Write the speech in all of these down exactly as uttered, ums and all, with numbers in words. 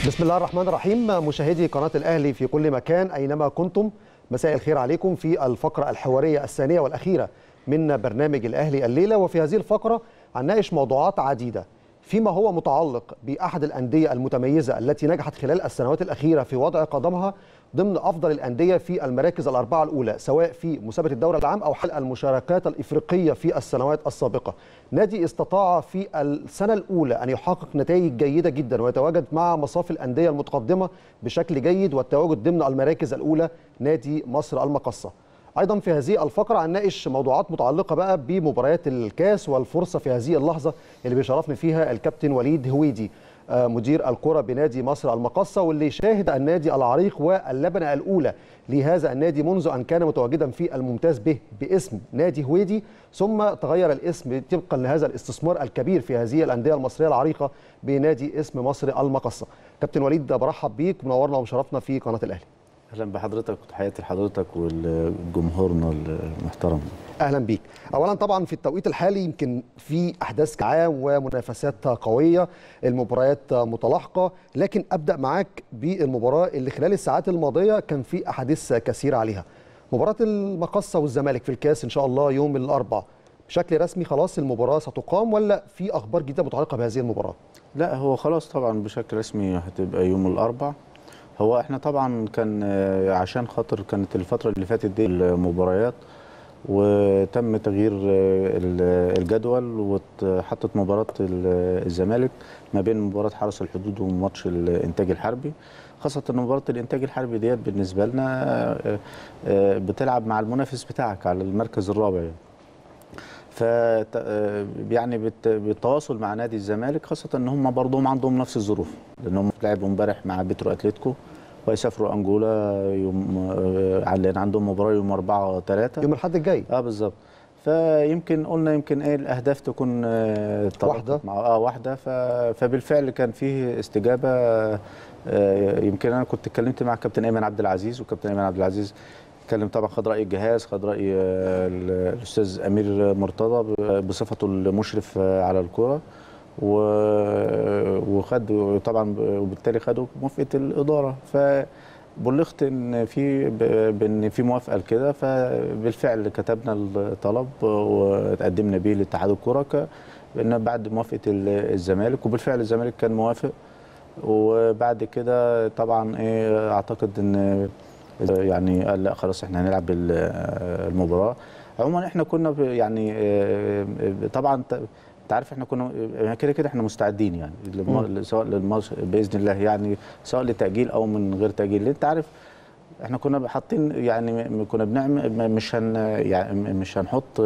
بسم الله الرحمن الرحيم. مشاهدي قناة الأهلي في كل مكان أينما كنتم، مساء الخير عليكم في الفقرة الحوارية الثانية والأخيرة من برنامج الأهلي الليلة. وفي هذه الفقرة هنناقش موضوعات عديدة فيما هو متعلق بأحد الأندية المتميزة التي نجحت خلال السنوات الأخيرة في وضع قدمها ضمن أفضل الأندية في المراكز الأربعة الأولى، سواء في مسابقة الدوري العام أو حل المشاركات الإفريقية في السنوات السابقة. نادي استطاع في السنة الأولى أن يحقق نتائج جيدة جدا ويتواجد مع مصاف الأندية المتقدمة بشكل جيد والتواجد ضمن المراكز الأولى، نادي مصر المقصة. أيضا في هذه الفقرة هنناقش موضوعات متعلقة بقى بمباريات الكاس والفرصة في هذه اللحظة اللي بيشرفني فيها الكابتن وليد هويدي مدير الكرة بنادي مصر المقصة، واللي شاهد النادي العريق واللبنة الأولى لهذا النادي منذ أن كان متواجدا في الممتاز به باسم نادي هويدي، ثم تغير الاسم طبقا لهذا الاستثمار الكبير في هذه الأندية المصرية العريقة بنادي اسم مصر المقصة. كابتن وليد برحب بيك، منورنا ومشرفنا في قناة الأهلي. اهلا بحضرتك وتحياتي لحضرتك والجمهورنا المحترم. اهلا بيك. اولا طبعا في التوقيت الحالي يمكن في احداث عام ومنافسات قويه، المباريات متلاحقه، لكن ابدا معاك بالمباراه اللي خلال الساعات الماضيه كان في احاديث كثيره عليها، مباراه المقصه والزمالك في الكاس ان شاء الله يوم الاربعاء. بشكل رسمي خلاص المباراه ستقام ولا في اخبار جديده متعلقه بهذه المباراه؟ لا هو خلاص طبعا بشكل رسمي هتبقى يوم الاربعاء. هو احنا طبعا كان عشان خاطر كانت الفتره اللي فاتت دي المباريات وتم تغيير الجدول واتحطت مباراه الزمالك ما بين مباراه حرس الحدود وماتش الانتاج الحربي، خاصه ان مباراه الانتاج الحربي ديت بالنسبه لنا بتلعب مع المنافس بتاعك على المركز الرابع يعني. ف يعني بالتواصل مع نادي الزمالك، خاصه ان هم برضهم عندهم نفس الظروف، لانهم لعبوا امبارح مع بيترو اتلتيكو ويسافروا انجولا يوم لان عندهم مباراه يوم أربعة ثلاثة يوم الاحد الجاي. اه بالظبط. فيمكن قلنا يمكن ايه الاهداف تكون آه واحده مع اه واحده فبالفعل كان فيه استجابه. آه يمكن انا كنت اتكلمت مع كابتن ايمن عبد العزيز، وكابتن ايمن عبد العزيز اتكلم طبعا، خد راي الجهاز، خد راي الاستاذ امير مرتضى بصفته المشرف على الكره، وخد طبعا وبالتالي خدوا موافقه الاداره. فبلغت ان في بان في موافقه لكده، فبالفعل كتبنا الطلب وتقدمنا بيه لاتحاد الكره بان بعد موافقه الزمالك، وبالفعل الزمالك كان موافق. وبعد كده طبعا ايه اعتقد ان يعني قال لا خلاص احنا هنلعب المباراه. عموما احنا كنا يعني طبعا انت عارف احنا كنا كده كده احنا مستعدين يعني سواء للماتش باذن الله، يعني سواء لتاجيل او من غير تاجيل، لان انت عارف احنا كنا حاطين يعني كنا بنعمل مش هن يعني مش هنحط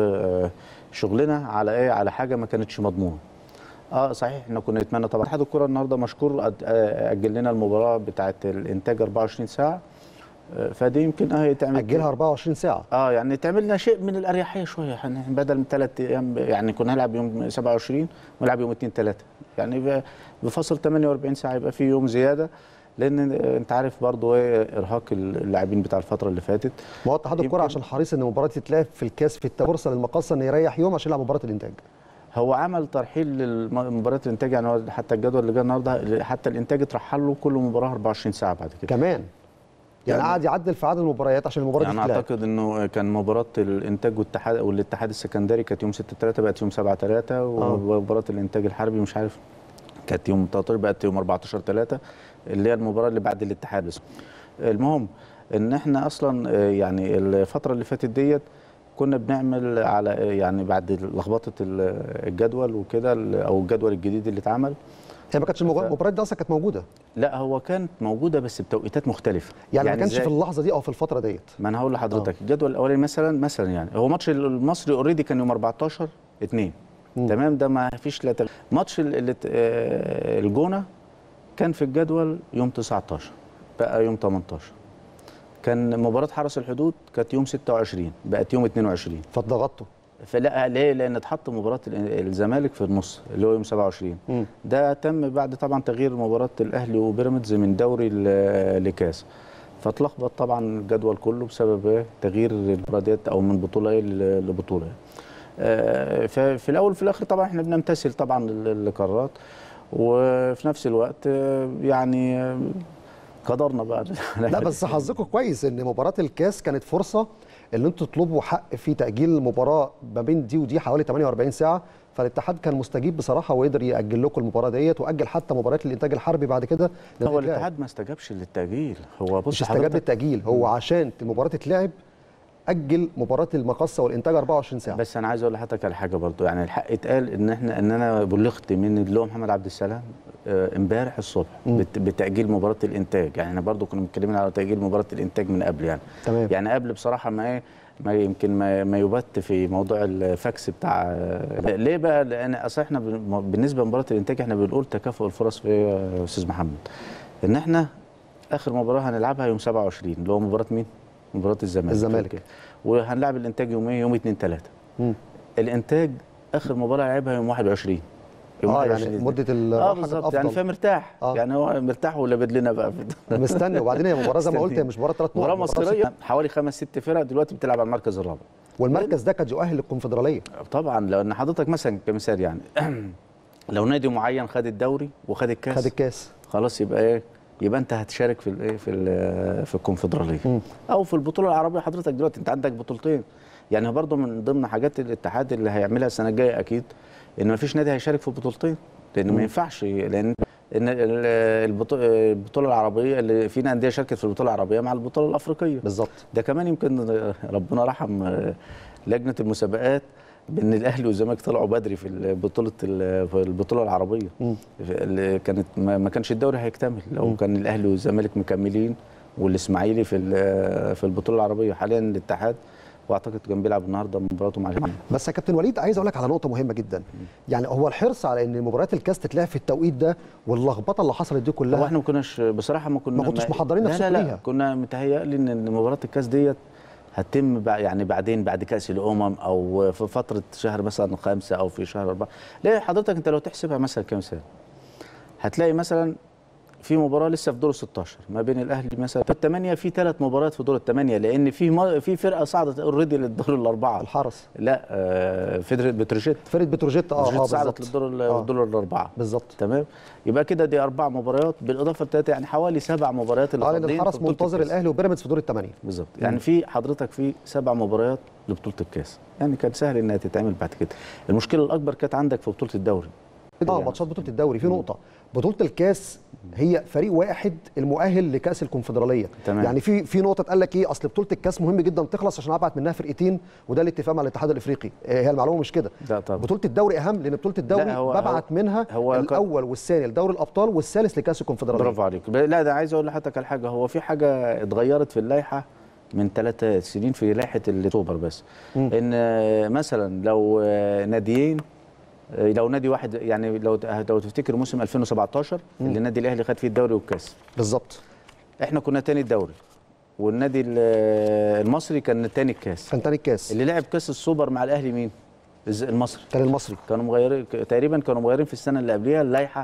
شغلنا على ايه على حاجه ما كانتش مضمونه. اه صحيح احنا كنا نتمنى طبعا اتحاد الكره النهارده مشكور اجل لنا المباراه بتاعه الانتاج أربعة وعشرين ساعه، فدي يمكن اه تعمل اجلها أربعة وعشرين ساعه اه يعني تعمل لنا شيء من الاريحيه شويه، احنا بدل من ثلاث ايام يعني كنا هنلعب يوم سبعة وعشرين ونلعب يوم اثنين ثلاثة، يعني بفصل ثمانية وأربعين ساعه يبقى في يوم زياده، لان انت عارف برضه ايه ارهاق اللاعبين بتاع الفتره اللي فاتت. ما هو اتحاد الكره عشان حريص ان المباراه تتلعب في الكاس في فرصه للمقصه ان يريح يوم عشان يلعب مباراه الانتاج. هو عمل ترحيل لمباراه الانتاج، يعني حتى الجدول اللي جه النهارده حتى الانتاج اترحل له كل مباراه أربعة وعشرين ساعه بعد كده كمان، يعني قعد يعدل في عدد المباريات عشان المباراه يعني تتلعب. اعتقد انه كان مباراه الانتاج والاتحاد والاتحاد السكندري كانت يوم ستة ثلاثة بقت يوم سبعة ثلاثة، ومباراه الانتاج الحربي مش عارف كانت يوم تلتاشر بقت يوم أربعتاشر ثلاثة اللي هي المباراه اللي بعد الاتحاد بس. المهم ان احنا اصلا يعني الفتره اللي فاتت ديت كنا بنعمل على يعني بعد لخبطه الجدول وكده او الجدول الجديد اللي اتعمل، هي ما كانتش المباريات دي اصلا كانت موجوده؟ لا هو كانت موجوده بس بتوقيتات مختلفه، يعني, يعني ما كانش في اللحظه دي او في الفتره ديت. ما انا هقول لحضرتك آه. الجدول الاولاني مثلا مثلا يعني هو ماتش المصري اوريدي كان يوم أربعتاشر اتنين تمام، ده ما فيش لا تغيير. ماتش الجونه كان في الجدول يوم تسعتاشر بقى يوم تمنتاشر، كان مباراه حرس الحدود كانت يوم ستة وعشرين بقت يوم اتنين وعشرين، فاتضغطتوا. فلا ليه؟ لان اتحط مباراه الزمالك في النص اللي هو يوم سبعة وعشرين. م. ده تم بعد طبعا تغيير مباراه الاهلي وبيراميدز من دوري لكاس، فاتلخبط طبعا الجدول كله بسبب ايه؟ تغيير المباراه ديت او من بطوله ايه لبطوله. آه ففي الاول وفي الاخر طبعا احنا بنمتثل طبعا للقرارات، وفي نفس الوقت يعني قدرنا بقى. لا بس حظكم كويس ان مباراه الكاس كانت فرصه ان انتوا تطلبوا حق في تاجيل المباراه ما بين دي ودي حوالي ثمانية وأربعين ساعه، فالاتحاد كان مستجيب بصراحه وقدر ياجل لكم المباراه ديت، واجل حتى مباريات الانتاج الحربي بعد كده. هو الاتحاد ما استجابش للتاجيل، هو بص مش استجاب للتاجيل، هو عشان المباراه تتلعب اجل مباراه المقصه والانتاج أربعة وعشرين ساعه. بس انا عايز اقول لحضرتك على حاجه برضو، يعني الحق اتقال ان احنا ان انا بلغت من اللي هو محمد عبد السلام امبارح الصبح بت بتاجيل مباراه الانتاج، يعني احنا برضو كنا متكلمين على تاجيل مباراه الانتاج من قبل يعني. تمام. يعني قبل بصراحه ما ايه ما يمكن ما, ما يبت في موضوع الفاكس بتاع ليه بقى، لان اصل احنا بالنسبه لمباراه الانتاج احنا بنقول تكافؤ الفرص في يا استاذ محمد، ان احنا اخر مباراه هنلعبها يوم سبعة وعشرين اللي هو مباراه مين؟ مباراه الزمالك. الزمالك. وهنلعب الانتاج يوم ايه؟ يوم اتنين تلاتة. الانتاج اخر مباراه لعبها يوم واحد وعشرين. يوم اه يعني مده الراحه اه بالظبط، يعني فمرتاح آه. يعني هو مرتاح ولابد لنا بقى مستني. وبعدين هي مباراه زي ما قلت هي مش مباراه ثلاث نقط، مباراه مصريه حوالي خمس ست فرق دلوقتي بتلعب على المركز الرابع، والمركز ده قد يؤهل للكونفدراليه طبعا. لان حضرتك مثلا كمثال يعني لو نادي معين خد الدوري وخد الكاس خد الكاس خلاص يبقى ايه؟ يبقى انت هتشارك في الايه في في الكونفدراليه او في البطوله العربيه. حضرتك دلوقتي انت عندك بطولتين، يعني برضه من ضمن حاجات الاتحاد اللي هيعملها السنه الجايه اكيد ان ما فيش نادي هيشارك في بطولتين، لان ما ينفعش، لان ان البطوله العربيه اللي فينا انديه شاركت في البطوله العربيه مع البطوله الافريقيه بالظبط. ده كمان يمكن ربنا رحم لجنه المسابقات بان الاهلي والزمالك طلعوا بدري في بطوله في البطوله العربيه اللي كانت ما كانش الدوري هيكتمل لو م. كان الاهلي والزمالك مكملين والاسماعيلي في في البطوله العربيه. حاليا الاتحاد واعتقد كان بيلعب النهارده مباراته مع الهلال. بس يا كابتن وليد عايز اقول لك على نقطه مهمه جدا، يعني هو الحرص على ان مباريات الكاس تتلعب في التوقيت ده واللخبطه اللي حصلت دي كلها، هو احنا ما كناش بصراحه ما كنا ما كنتش محضرين نفسكم ليها. لا لا كنا متهيألي ان مباراه الكاس ديت هتتم يعني بعدين بعد كاس الامم او في فتره شهر مثلا خمسه او في شهر اربعه. ليه حضرتك انت لو تحسبها مثلا كمثال هتلاقي مثلا في مباراه لسه في دور ستاشر ما بين الاهلي مثلا في الثمانيه، في ثلاث مباريات في دور الثمانيه، لان في في فرقه صعدت اوريدي للدور الاربعه. الحرس لا آه فرقه بتروجيت فرقه بتروجيت اه اه صعدت للدور الدور الاربعه بالظبط. تمام. يبقى كده دي اربع مباريات بالاضافه لثلاثه، يعني حوالي سبع مباريات اللي اه لان الحرس منتظر الاهلي وبيراميدز في دور الثمانيه بالظبط. يعني في حضرتك في سبع مباريات لبطوله الكاس، يعني كان سهل انها تتعمل بعد كده. المشكله الاكبر كانت عندك في بطوله الدوري اه يعني. ماتشات بطوله الدوري في نقطه، بطوله الكاس هي فريق واحد المؤهل لكاس الكونفدراليه. تمام. يعني في في نقطه اتقال لك ايه، اصل بطوله الكاس مهم جدا تخلص عشان ابعت منها فرقتين، وده الاتفاق مع الاتحاد الافريقي. هي المعلومه مش كده. لا طبعا. بطوله الدوري اهم، لان بطوله الدوري هو ببعت هو منها هو الاول والثاني لدوري الابطال والثالث لكاس الكونفدراليه. برافو عليك. لا ده عايز اقول لحضرتك على حاجه، هو في حاجه اتغيرت في اللائحه من ثلاث سنين في لائحه السوبر بس م. ان مثلا لو ناديين، لو نادي واحد يعني لو لو تفتكر موسم ألفين وسبعتاشر م. اللي النادي الاهلي خد فيه الدوري والكاس بالظبط، احنا كنا تاني الدوري والنادي المصري كان تاني الكاس. كان تاني الكاس. اللي لعب كاس السوبر مع الاهلي مين؟ المصري. كان المصري. كانوا مغيرين تقريبا، كانوا مغيرين في السنه اللي قبلها اللائحه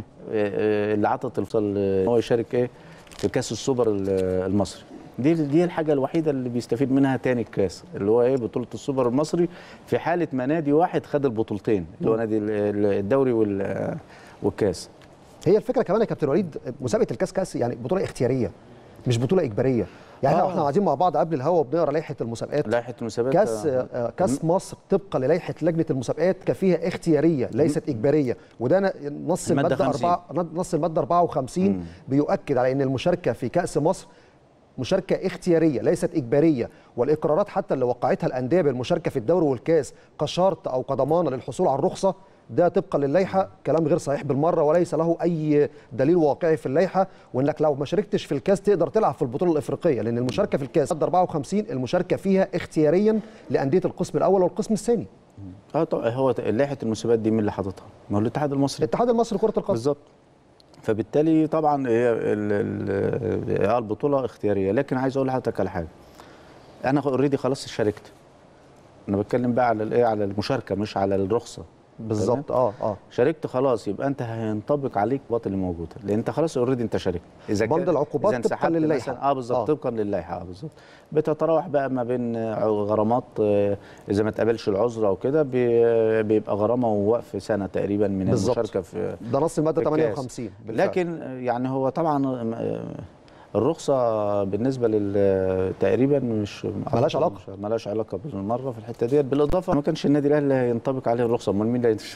اللي عطت الفصل ان هو يشارك ايه في كاس السوبر المصري. دي دي الحاجه الوحيده اللي بيستفيد منها تاني الكاس اللي هو ايه بطوله السوبر المصري، في حاله ما نادي واحد خد البطولتين اللي هو نادي الدوري والكاس. هي الفكره كمان يا كابتن وليد، مسابقه الكاس كاس يعني بطوله اختياريه مش بطوله اجباريه. يعني آه. احنا قاعدين مع بعض قبل الهوا وبنقرا لائحه المسابقات. لائحه المسابقات كاس آه كاس مصر طبقا للائحه لجنه المسابقات كفيها اختياريه ليست اجباريه، وده نص الماده أربعة نص الماده أربعة وخمسين مم. بيؤكد على ان المشاركه في كاس مصر مشاركه اختياريه ليست اجباريه، والاقرارات حتى اللي وقعتها الانديه بالمشاركه في الدوري والكاس كشرط او كضمانه للحصول على الرخصه ده طبقا للائحه كلام غير صحيح بالمره، وليس له اي دليل واقعي في اللائحه، وانك لو ما شاركتش في الكاس تقدر تلعب في البطوله الافريقيه، لان المشاركه في الكاس ماده أربعة وخمسين المشاركه فيها اختياريا لانديه القسم الاول والقسم الثاني. اه طبعا. هو لائحه المسابقات دي مين اللي حاططها؟ ما هو الاتحاد المصري. الاتحاد المصري لكره القدم بالظبط. فبالتالي طبعا هي البطوله اختياريه، لكن عايز اقول لحضرتك على حاجه. انا اوريدي خلاص شاركت. انا بتكلم بقى على الايه على المشاركه مش على الرخصه. بالظبط. اه اه شاركت خلاص، يبقى انت هينطبق عليك العقوبات اللي موجوده، لان انت خلاص اوريدي انت شاركت. اذا بند العقوبات طبقا للائحه. اه بالظبط، طبقا للائحه. اه بالظبط. بتتراوح بقى ما بين غرامات، اذا ما تقبلش العذر او كده بيبقى غرامه ووقف سنه تقريبا من بالزبط. المشاركه في ده نص الماده ثمانية وخمسين بالفعل. لكن يعني هو طبعا الرخصه بالنسبه لل تقريبا مش مالهاش علاقه مالهاش علاقه بالمره في الحته ديت. بالاضافه ما كانش النادي الاهلي هينطبق عليه الرخصه، امال مين اللي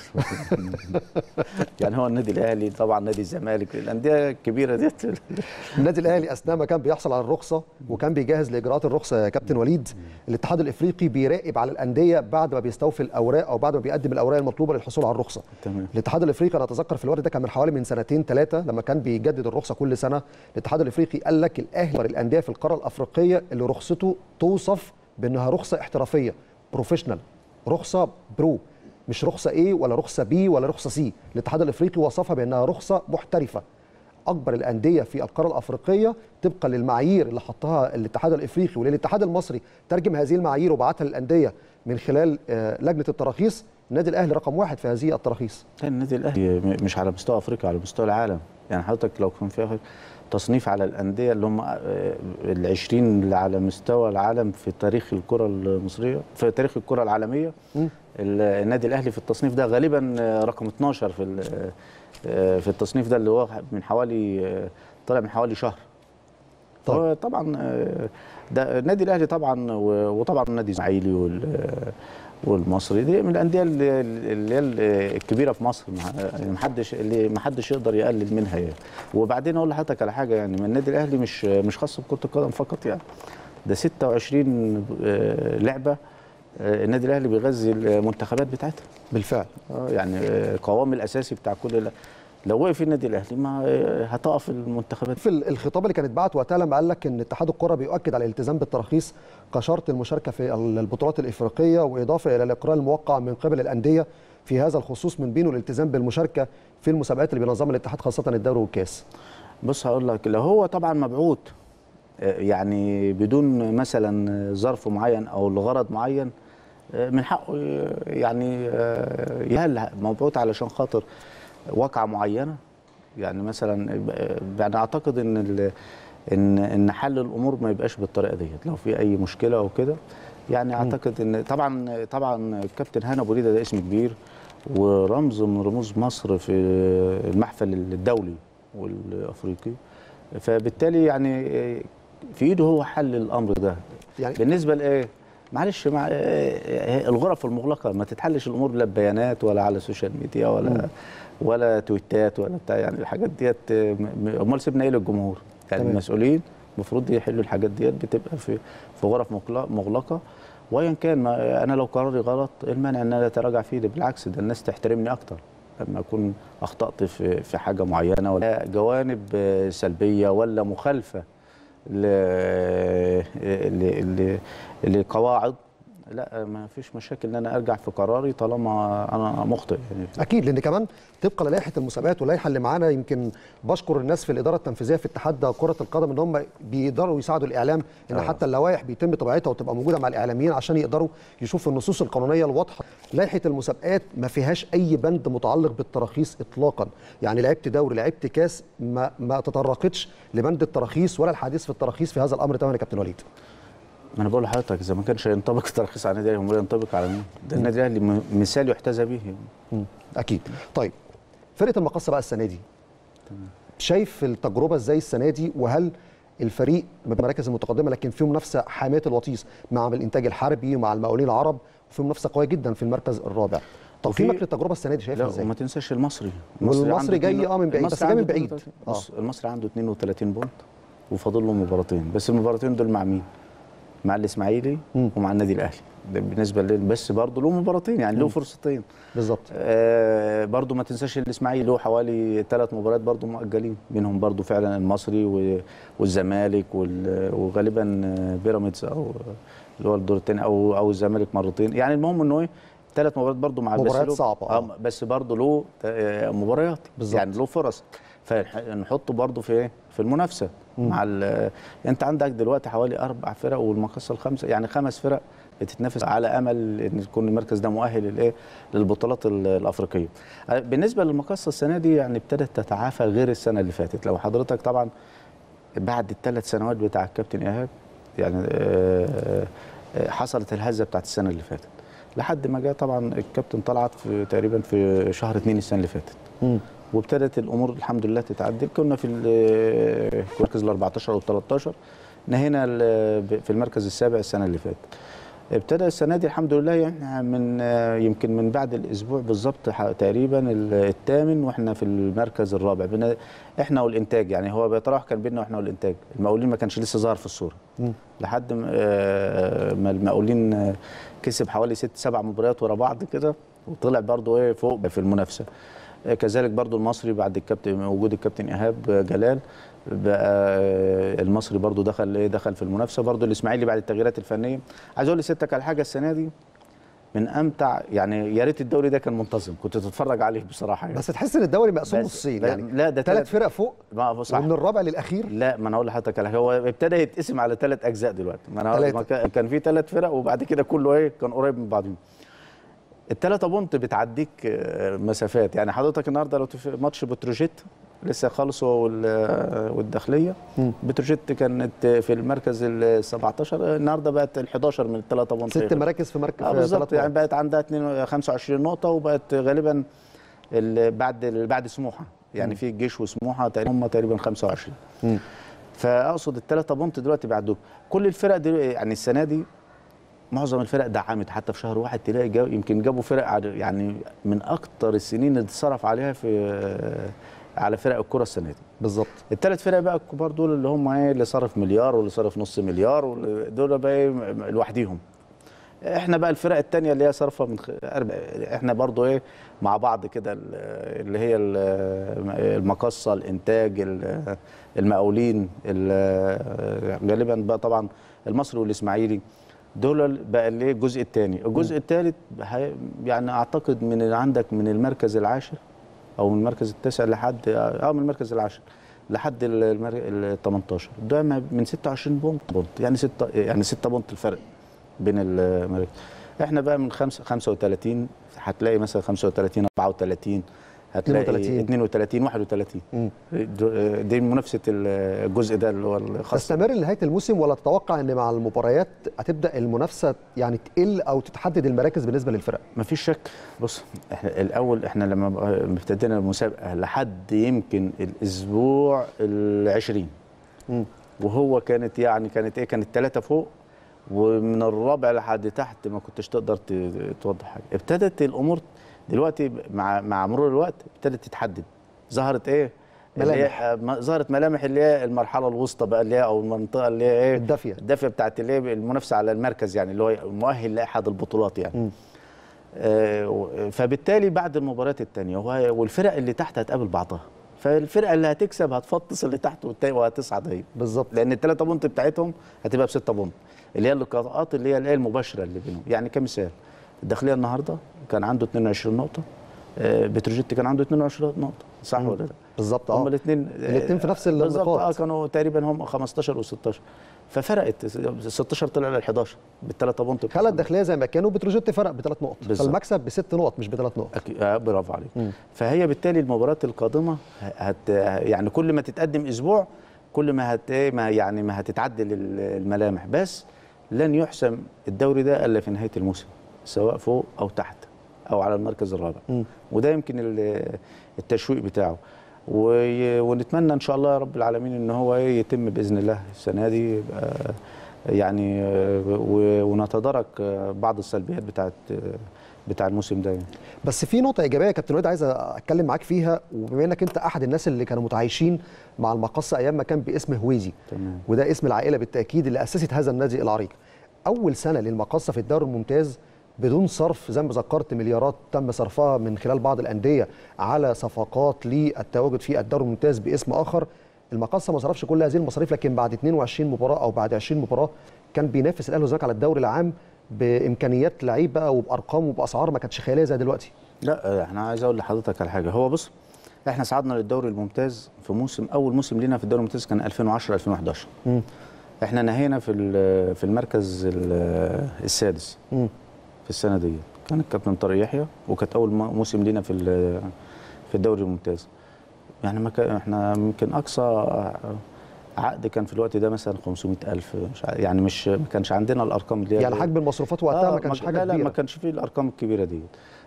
يعني هو النادي الاهلي طبعا، نادي الزمالك، الانديه الكبيره ديت. النادي الاهلي اثناء ما كان بيحصل على الرخصه وكان بيجهز لاجراءات الرخصه يا كابتن وليد، الاتحاد الافريقي بيراقب على الانديه بعد ما بيستوفي الاوراق او بعد ما بيقدم الاوراق المطلوبه للحصول على الرخصه. تمام. الاتحاد الافريقي انا اتذكر في الوقت ده كان من حوالي من سنتين ثلاثه لما كان بيجدد الرخصه كل سنه، الاتحاد الافريقي قال لك الاهلي الانديه في القاره الافريقيه اللي رخصته توصف بانها رخصه احترافيه بروفيشنال، رخصه برو، مش رخصه ايه ولا رخصه بي ولا رخصه سي، الاتحاد الافريقي وصفها بانها رخصه محترفه. اكبر الانديه في القاره الافريقيه طبقا للمعايير اللي حطها الاتحاد الافريقي وللاتحاد المصري ترجم هذه المعايير وبعتها للانديه من خلال لجنه التراخيص، النادي الاهلي رقم واحد في هذه التراخيص. النادي الاهلي مش على مستوى افريقيا، على مستوى العالم. يعني حضرتك لو كان في تصنيف على الانديه اللي هم العشرين اللي على مستوى العالم في تاريخ الكره المصريه، في تاريخ الكره العالميه، م. النادي الاهلي في التصنيف ده غالبا رقم اتناشر في في التصنيف ده، اللي هو من حوالي طلع من حوالي شهر. طيب. طبعا ده النادي الاهلي طبعا، وطبعا النادي الاسماعيلي والمصري دي من الانديه اللي هي الكبيره في مصر، ما حدش اللي ما حدش يقدر يقلل منها يعني. وبعدين اقول لحضرتك على حاجه، يعني ما النادي الاهلي مش مش خاص بكره القدم فقط، يعني ده ستة وعشرين لعبه النادي الاهلي بيغذي المنتخبات بتاعتها بالفعل. يعني القوام الاساسي بتاع كل لو وقف النادي الاهلي ما هتقف المنتخبات. في الخطاب اللي كانت بعت وقتها لما قال لك ان اتحاد الكره بيؤكد على الالتزام بالتراخيص كشرط المشاركه في البطولات الافريقيه، واضافه الى الاقرار الموقع من قبل الانديه في هذا الخصوص من بينه الالتزام بالمشاركه في المسابقات اللي بينظمها الاتحاد خاصه الدوري والكاس. بص هقول لك، لو هو طبعا مبعوث يعني بدون مثلا ظرف معين او لغرض معين من حقه يعني يهل مبعوث علشان خاطر واقعه معينه، يعني مثلا يعني اعتقد ان ان ان حل الامور ما يبقاش بالطريقه ديت لو في اي مشكله او كده. يعني اعتقد ان طبعا طبعا الكابتن هاني ابو ريده ده اسم كبير ورمز من رموز مصر في المحفل الدولي والافريقي، فبالتالي يعني في ايده هو حل الامر ده. يعني بالنسبه لايه؟ معلش مع الغرف المغلقه ما تتحلش الامور لا ببيانات ولا على السوشيال ميديا ولا م. ولا تويتات ولا بتاع، يعني الحاجات ديت امال سيبنا ايه للجمهور؟ يعني تمام. المسؤولين المفروض يحلوا الحاجات ديت، بتبقى في في غرف مغلقه، وايا كان ما انا لو قراري غلط المانع ان انا اتراجع فيه، بالعكس ده الناس تحترمني اكتر لما اكون اخطات في في حاجه معينه ولا جوانب سلبيه ولا مخالفه لقواعد، لا ما فيش مشاكل ان انا ارجع في قراري طالما انا مخطئ يعني. اكيد، لان كمان طبقا للائحه المسابقات واللائحه اللي معانا، يمكن بشكر الناس في الاداره التنفيذيه في اتحاد كره القدم ان هم بيقدروا يساعدوا الاعلام ان آه. حتى اللوائح بيتم طباعتها وتبقى موجوده مع الاعلاميين عشان يقدروا يشوفوا النصوص القانونيه الواضحه. لائحه المسابقات ما فيهاش اي بند متعلق بالتراخيص اطلاقا، يعني لعبت دوري لعبت كاس ما ما تطرقتش لبند التراخيص ولا الحديث في التراخيص في هذا الامر. تمام يا كابتن وليد؟ ما انا بقول لحضرتك اذا ما كانش ينطبق الترخيص على النادي الاهلي امال ينطبق على مين؟ ده النادي الاهلي مثال يحتذى به. اكيد. طيب فرقه المقصه بقى السنه دي، تمام، شايف التجربه ازاي السنه دي؟ وهل الفريق بمراكز المتقدمه لكن فيه منافسه حاميه الوطيس مع الانتاج الحربي ومع المقاولين العرب، وفي منافسه قويه جدا في المركز الرابع؟ تقييمك للتجربه السنه دي شايفها ازاي؟ وما تنساش المصري، والمصري جاي اه من بعيد، بس جاي من بعيد. اه المصري عنده اتنين وتلاتين بونت وفاضل له مباراتين، بس المباراتين دول مع مين؟ مع الاسماعيلي ومع النادي الاهلي. ده بالنسبه لل بس برضه له مباراتين، يعني له فرصتين بالظبط. آه برضه ما تنساش الاسماعيلي له حوالي ثلاث مباريات برضه مؤجلين، منهم برضه فعلا المصري والزمالك وغالبا بيراميدز او اللي هو الدور الثاني او او الزمالك مرتين، يعني المهم انه ايه ثلاث مباريات برضه مع مباريات صعبه اه بس برضه له مباريات بالزبط. يعني له فرص، فنحطه برضه في ايه في في المنافسه مع انت عندك دلوقتي حوالي اربع فرق والمقصه الخمسه، يعني خمس فرق بتتنافس على امل ان يكون المركز ده مؤهل للايه للبطولات الافريقيه. بالنسبه للمقصه السنه دي يعني ابتدت تتعافى غير السنه اللي فاتت. لو حضرتك طبعا بعد الثلاث سنوات بتاع الكابتن ايهاب يعني حصلت الهزه بتاعت السنه اللي فاتت لحد ما جاء طبعا الكابتن طلعت في تقريبا في شهر اتنين السنه اللي فاتت، وابتدت الامور الحمد لله تتعدل. كنا في المركز ال أربعتاشر او ال تلتاشر، نهينا في المركز السابع السنه اللي فاتت. ابتدى السنه دي الحمد لله يعني من يمكن من بعد الاسبوع بالظبط تقريبا الثامن واحنا في المركز الرابع احنا والانتاج. يعني هو بيتراوح كان بيننا واحنا والانتاج، المقاولين ما كانش لسه ظاهر في الصوره م. لحد ما المقاولين كسب حوالي ست سبع مباريات ورا بعض كده وطلع برضه ايه فوق في المنافسه. كذلك برضو المصري بعد الكابتن وجود الكابتن ايهاب جلال بقى المصري برضو دخل ايه دخل في المنافسه. برضو الاسماعيلي بعد التغييرات الفنيه. عايز اقول لستك على حاجه، السنه دي من امتع، يعني يا ريت الدوري ده كان منتظم كنت تتفرج عليه بصراحه يعني. بس تحس ان الدوري مقسوم نصين يعني. لا ده ثلاث فرق فوق ومن الرابع للاخير. لا ما انا اقول لحضرتك على هو ابتدى يتقسم على ثلاث اجزاء دلوقتي. ما انا كان في ثلاث فرق وبعد كده كله ايه كان قريب من بعضهم. الثلاثة بونت بتعديك مسافات. يعني حضرتك النهارده لو ماتش بتروجيت لسه خالص هو والداخليه، بتروجيت كانت في المركز ال سبعتاشر، النهارده بقت ال حداشر من الثلاثة بونت. ست مراكز في مركز آه بالظبط، يعني بقت عندها خمسة وعشرين نقطه وبقت غالبا بعد بعد سموحه، يعني في الجيش وسموحه تقريبا هم تقريبا خمسة وعشرين. م. فاقصد الثلاثة بونت دلوقتي بيعدوك. كل الفرق دي يعني السنه دي معظم الفرق دعمت، حتى في شهر واحد تلاقي جو يمكن جابوا فرق يعني من اكتر السنين اللي اتصرف عليها في على فرق الكره السنه دي بالظبط. الثلاث فرق بقى الكبار دول اللي هم ايه اللي صرف مليار واللي صرف نص مليار دول بقى ايه لوحديهم. احنا بقى الفرق الثانيه اللي هي صرفه من خ... احنا برضو ايه مع بعض كده اللي هي المقصه، الانتاج، المقاولين، غالبا بقى طبعا المصري والاسماعيلي، دول بقى اللي الجزء الثاني. الجزء الثالث يعني اعتقد من عندك من المركز العاشر او من المركز التاسع لحد اه من المركز العاشر لحد ال تمنتاشر، ده من ستة وعشرين بونت بونت يعني ستة يعني ستة بونت الفرق بين المراكز. احنا بقى من خمسة وتلاتين هتلاقي مثلا خمسة وتلاتين أربعة وتلاتين هتلاقي اتنين وتلاتين واحد وتلاتين. دي منافسه الجزء ده اللي هو الخاص. تستمر لنهايه الموسم ولا تتوقع ان مع المباريات هتبدا المنافسه يعني تقل او تتحدد المراكز بالنسبه للفرق؟ مفيش شك. بص احنا الاول احنا لما ابتدينا المسابقه لحد يمكن الاسبوع العشرين وهو كانت يعني كانت ايه كانت ثلاثه فوق ومن الرابع لحد تحت ما كنتش تقدر توضح حاجه. ابتدت الامور دلوقتي مع مع مرور الوقت ابتدت تتحدد. ظهرت ايه؟ ملامح. ظهرت ملامح اللي هي المرحله الوسطى بقى اللي هي او المنطقه اللي هي ايه؟ الدافيه الدافيه بتاعت اللي هي المنافسه على المركز، يعني اللي هو مؤهل لاحد البطولات يعني. آه فبالتالي بعد المباريات الثانيه والفرق اللي تحت هتقابل بعضها، فالفرقه اللي هتكسب هتفطس اللي تحت وهتصعد هي بالظبط، لان الثلاثه بونت بتاعتهم هتبقى بستة بونت اللي هي اللقاءات اللي هي الايه المباشره اللي بينهم. يعني كمثال الداخليه النهارده كان عنده اتنين وعشرين نقطه، بتروجيت كان عنده اتنين وعشرين نقطه، صح ولا لا؟ بالظبط. اه هم الاثنين الاثنين في نفس النقاط بالظبط. اه كانوا تقريبا هم خمستاشر وستاشر، ففرقت ستاشر طلع لل حداشر بالثلاثه بونت. خلى الداخليه زي ما كانوا، بتروجيت فرق بثلاث نقط بالزبط. فالمكسب بست نقط مش بثلاث نقط. أكيد. آه برافو عليك. م. فهي بالتالي المباريات القادمه هت يعني كل ما تتقدم اسبوع كل ما هت ما يعني ما هتتعدل الملامح، بس لن يحسم الدوري ده الا في نهايه الموسم سواء فوق او تحت او على المركز الرابع. م. وده يمكن التشويق بتاعه، ونتمنى ان شاء الله يا رب العالمين ان هو يتم باذن الله السنه دي يعني، ونتدارك بعض السلبيات بتاعت بتاع الموسم ده يعني. بس في نقطه ايجابيه يا كابتن وليد عايز اتكلم معاك فيها، وبما انك انت احد الناس اللي كانوا متعايشين مع المقصه ايام ما كان باسم هويزي. تمام. وده اسم العائله بالتاكيد اللي اسست هذا النادي العريق. اول سنه للمقصه في الدوري الممتاز بدون صرف زي ما ذكرت، مليارات تم صرفها من خلال بعض الانديه على صفقات للتواجد في الدوري الممتاز باسم اخر. المقصه ما صرفش كل هذه المصاريف، لكن بعد اتنين وعشرين مباراه او بعد عشرين مباراه كان بينافس الاهلي والزمالك على الدوري العام بامكانيات لعيب بقى وبارقام وباسعار ما كانتش خياليه زي دلوقتي. لا احنا عايز اقول لحضرتك على حاجه. هو بص احنا صعدنا للدوري الممتاز في موسم، اول موسم لينا في الدوري الممتاز كان ألفين وعشرة ألفين وحداشر. م. احنا نهينا في في المركز السادس م. في السنه دي. كان الكابتن طارق يحيى، وكانت اول موسم لينا في في الدوري الممتاز. يعني ما كان احنا يمكن اقصى عقد كان في الوقت ده مثلا خمسمائة ألف، مش يعني مش ما كانش عندنا الارقام اللي يعني حجم المصروفات وقتها آه ما كانش حاجه لا كبيره. لا ما كانش فيه الارقام الكبيره دي.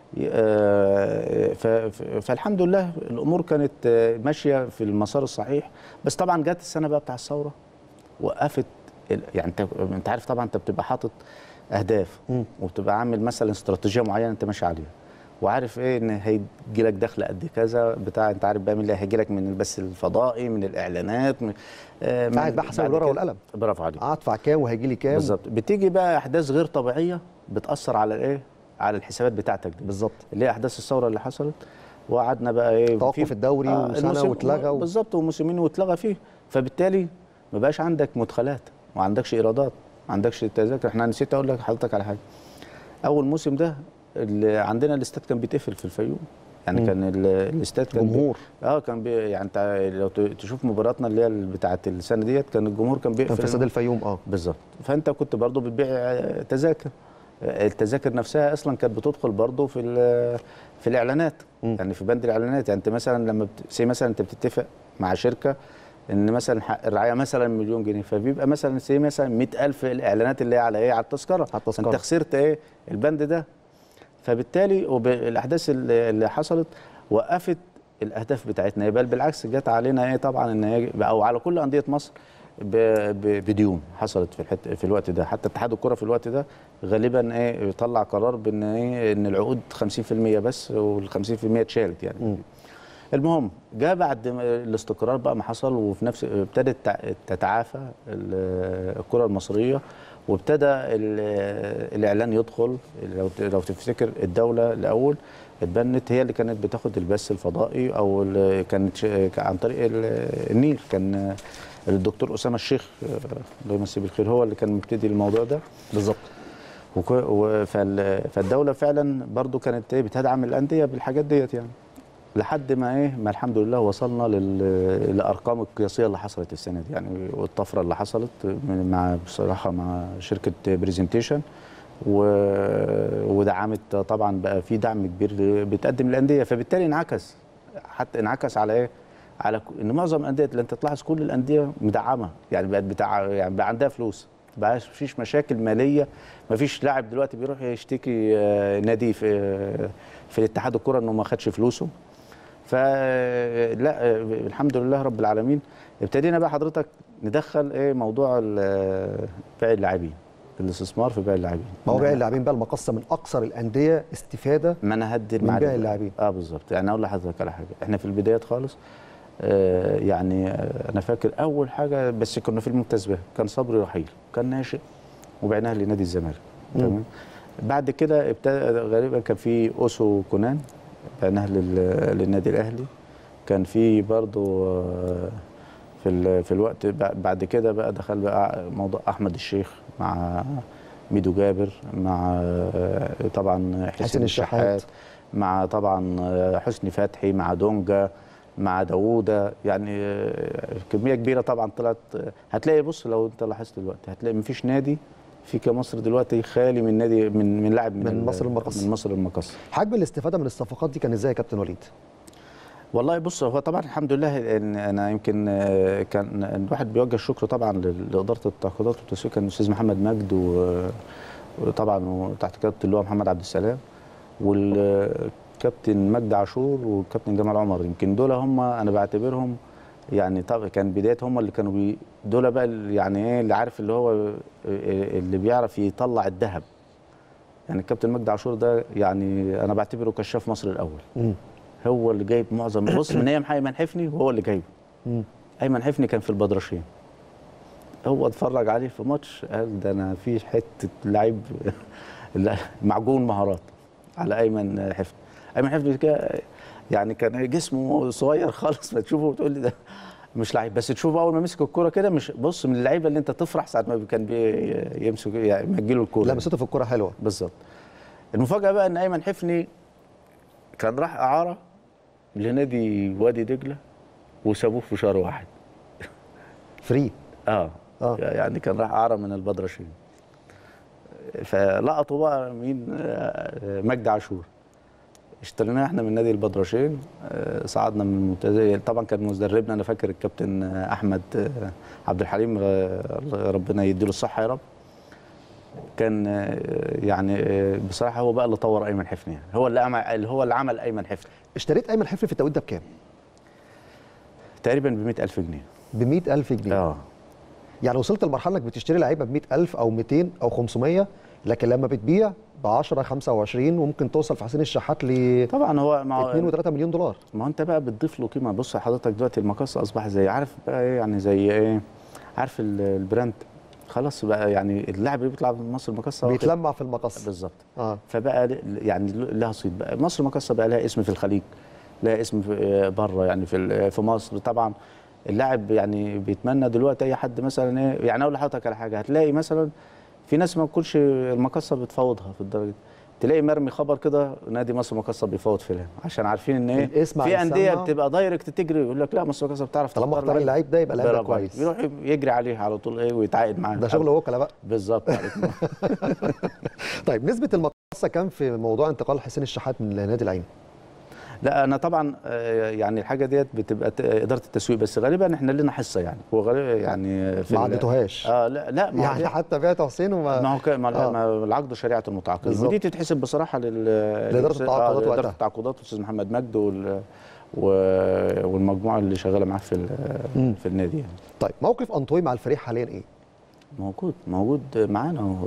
فالحمد لله الامور كانت ماشيه في المسار الصحيح. بس طبعا جت السنه بقى بتاع الثوره وقفت. يعني انت انت عارف طبعا انت بتبقى حاطط اهداف م. وبتبقى عامل مثلا استراتيجيه معينه انت ماشي عليها، وعارف ايه ان هيجي لك دخل قد كذا بتاع، انت عارف بقى من اللي هيجي لك من البث الفضائي، من الاعلانات، من قاعد بقى حسب الورقه والقلم. برافو عليك. ادفع كام وهيجي لي كام بالظبط. بتيجي بقى احداث غير طبيعيه بتاثر على الايه، على الحسابات بتاعتك دي بالظبط، اللي هي احداث الثوره اللي حصلت. وقعدنا بقى ايه توقف الدوري آه وسنه واتلغى و... بالظبط، وموسمين واتلغى فيه. فبالتالي ما بقاش عندك مدخلات، ما عندكش ايرادات، ما عندكش تذاكر. احنا نسيت اقول لك حضرتك على حاجه. اول موسم ده اللي عندنا الاستاد كان بيتقفل في الفيوم. يعني م. كان الاستاد كان جمهور بي... اه كان بي... يعني انت لو تشوف مباراتنا اللي هي بتاعه السنه ديت كان الجمهور كان بيقفل في استاد الفيوم. اه بالظبط. فانت كنت برضو بتبيع تذاكر. التذاكر نفسها اصلا كانت بتدخل برضو في في الاعلانات. م. يعني في بند الاعلانات. يعني انت مثلا لما بت... مثلا انت بتتفق مع شركه ان مثلا حق الرعايه مثلا مليون جنيه، فبيبقى مثلا سي مثلا مئة ألف الاعلانات اللي هي على ايه، على التذكره. على التذكره انت خسرت ايه البند ده. فبالتالي وبالاحداث اللي حصلت وقفت الاهداف بتاعتنا. بل بالعكس جت علينا ايه طبعا ان هي او على كل انديه مصر بديون حصلت في الحته في الوقت ده. حتى اتحاد الكره في الوقت ده غالبا ايه طلع قرار بان ايه ان العقود خمسين في المية بس وال خمسين في المية اتشالت يعني. م. المهم جاء بعد الاستقرار بقى ما حصل، وفي نفس ابتدت تتعافى الكره المصريه، وابتدى الاعلان يدخل. لو لو تفتكر الدوله الاول اتبنت هي اللي كانت بتاخد البث الفضائي، او كانت عن طريق النيل. كان الدكتور اسامه الشيخ الله يمسيه بالخير هو اللي كان مبتدي الموضوع ده بالظبط. فالدوله فعلا برضو كانت بتدعم الانديه بالحاجات ديت يعني، لحد ما ايه ما الحمد لله وصلنا للارقام القياسيه اللي حصلت السنه دي يعني. والطفره اللي حصلت مع بصراحه مع شركه بريزنتيشن، ودعمت طبعا بقى في دعم كبير بتقدم للانديه. فبالتالي انعكس حتى انعكس على ايه، على ان معظم الانديه اللي انت تلاحظ كل الانديه مدعمه يعني، بقت بتاع يعني بقى عندها فلوس، ما فيش مشاكل ماليه. ما فيش لاعب دلوقتي بيروح يشتكي نادي في في الاتحاد الكره انه ما خدش فلوسه. فلا الحمد لله رب العالمين. ابتدينا بقى حضرتك ندخل ايه موضوع بيع اللاعبين، الاستثمار في بيع اللاعبين. ما هو بيع اللاعبين بقى المقصه من اكثر الانديه استفاده ما انا هدي من بيع اللاعبين. اه بالظبط. يعني اقول لحضرتك على حاجه، احنا في البدايات خالص آه يعني آه انا فاكر اول حاجه بس كنا في الممتاز به كان صبري رحيل، كان ناشئ وبعناه لنادي الزمالك. تمام. بعد كده ابتدى غالبا كان في اوسو كونان بعناه للنادي الاهلي. كان في برضه في في الوقت بعد كده بقى دخل بقى موضوع احمد الشيخ مع ميدو جابر، مع طبعا حسين الشحات، مع طبعا حسني فتحي، مع دونجا، مع داوودة. يعني كميه كبيره طبعا طلعت. هتلاقي بص لو انت لاحظت دلوقتي هتلاقي مفيش نادي في كمصر دلوقتي خالي من نادي من من لاعب من, من مصر المقص. من مصر المقص. حجم الاستفاده من الصفقات دي كان ازاي يا كابتن وليد؟ والله بص هو طبعا الحمد لله ان انا يمكن كان الواحد بيوجه الشكر طبعا لاداره التعاقدات والتسويق، كان الاستاذ محمد مجد وطبعا وتحت قياده اللواء محمد عبد السلام والكابتن مجدي عاشور والكابتن جمال عمر. يمكن دول هم انا بعتبرهم يعني طبعا كان بدايه هم اللي كانوا بي دول بقى يعني ايه اللي عارف اللي هو اللي بيعرف يطلع الذهب. يعني الكابتن مجدي عاشور ده يعني انا بعتبره كشاف مصر الاول. م. هو اللي جايب معظم بص من ايام ايمن حفني وهو اللي جايبه. ايمن حفني كان في البدرشين، هو اتفرج عليه في ماتش قال ده انا في حته لعيب معجون مهارات على ايمن حفني. ايمن حفني كده يعني كان جسمه صغير خالص، فتشوفه وتقول لي ده مش لعيب، بس تشوفه اول ما مسك الكوره كده مش بص من اللعيبه اللي انت تفرح ساعه ما كان بيمسك يعني يمجله الكوره. لمسته في الكوره حلوه بالظبط. المفاجاه بقى ان ايمن حفني كان راح اعاره لنادي وادي دجله وسابوه في شهر واحد. فري. اه اه يعني كان راح اعرى من البدرشين، فلقطوا بقى مين؟ آه، مجدي عاشور. اشتريناه احنا من نادي البدرشين، آه، صعدنا من الممتاز. طبعا كان مدربنا انا فاكر الكابتن احمد آه، عبد الحليم، آه، ربنا يديله الصحه يا رب. كان آه، يعني آه، بصراحه هو بقى اللي طور ايمن حفني، يعني هو اللي عمل هو اللي عمل ايمن حفني. اشتريت ايمن حفني في التوقيت ده بكام؟ تقريبا ب مئة ألف جنيه. ب مئة ألف جنيه. اه يعني وصلت لمرحله انك بتشتري لعيبه ب مئة ألف او مئتين او خمسمية، لكن لما بتبيع ب عشرة خمسة وعشرين وممكن توصل في حسين الشحات ل طبعا هو مع اتنين وتلاتة مليون دولار. ما هو انت بقى بتضيف له قيمه. بص حضرتك دلوقتي المقص اصبح زي عارف بقى ايه، يعني زي ايه، عارف ال- البراند خلاص بقى، يعني اللاعب اللي بيطلع من مصر المقصه واخد- بيتلمع في المقص بالظبط. اه فبقى ل- يعني لها صيت بقى. مصر المقصه بقى لها اسم في الخليج، لها اسم في بره، يعني في ال- في مصر طبعا. اللاعب يعني بيتمنى دلوقتي اي حد مثلا ايه، يعني اقول لحضرتك على حاجه، هتلاقي مثلا في ناس ما تكونش المقصه بتفاوضها في الدرجه دي، تلاقي مرمي خبر كده نادي مصر المقصه بيفاوض فلان، عشان عارفين ان ايه، الاسم في انديه هيسمع. بتبقى دايركت تجري يقول لك لا مصر المقصه بتعرف طالما تختار اختار اللعيب ده يبقى اللعيب ده برافو عليك. كويس. يروح يجري عليه على طول ايه ويتعاقد معاه. ده شغل وكلاء بقى. بالظبط عليك. طيب نسبه المقصه كام في موضوع انتقال حسين الشحات من نادي العين؟ لا انا طبعا آه، يعني الحاجه ديت بتبقى ت- اداره التسويق، بس غالبا احنا لنا حصه يعني، هو غالبا يعني في ما ال- عدتوهاش. اه لا لا ما هو يعني دي- حتى بعت حسين وما ما هو ك- ما آه. ما العقد شريعه المتعاقدين، بالظبط. ودي تتحسب بصراحه لل لإدارة التعاقدات لاداره وقتها. التعاقدات الاستاذ محمد مجد وال و- والمجموعه اللي شغاله معاه في ال- في النادي يعني. طيب موقف انطوي مع الفريق حاليا ايه؟ موجود موجود معانا و-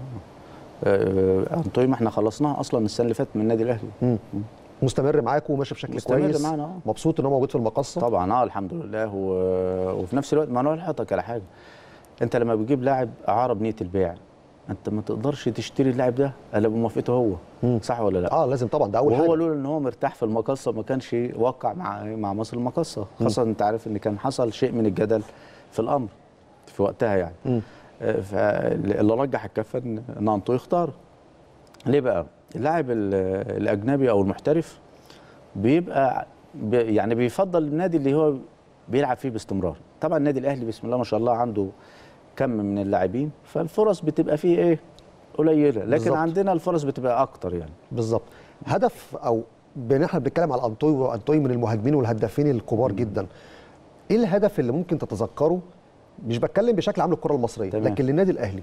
آه، انطوي ما احنا خلصناها اصلا السنه اللي فاتت من النادي الاهلي. مم. مستمر معاكم وماشي بشكل مستمر كويس؟ معانا، آه. مبسوط ان هو موجود في المقصه؟ طبعا اه الحمد لله. و... وفي نفس الوقت ما انا اقول على حاجه، انت لما بتجيب لاعب اعاره بنيه البيع، انت ما تقدرش تشتري اللاعب ده الا بموافقته هو. مم. صح ولا لا؟ اه لازم طبعا، ده اول حاجه. وهو لولا ان هو مرتاح في المقصه ما كانش وقع مع مع مصر المقصه، خاصه انت عارف ان كان حصل شيء من الجدل في الامر في وقتها يعني. مم. آه، فاللي رجح الكفه ان إن انطوي يختار. ليه بقى؟ اللاعب ال- الاجنبي او المحترف بيبقى بي يعني بيفضل النادي اللي هو بيلعب فيه باستمرار. طبعا النادي الاهلي بسم الله ما شاء الله عنده كم من اللاعبين، فالفرص بتبقى فيه ايه، قليله، لكن بالزبط. عندنا الفرص بتبقى اكتر يعني. بالظبط. هدف او بن- احنا بنتكلم على انطوي، وانطوي من المهاجمين والهدافين الكبار جدا. ايه الهدف اللي ممكن تتذكره؟ مش بتكلم بشكل عام للكره المصريه، تمام. لكن للنادي الاهلي.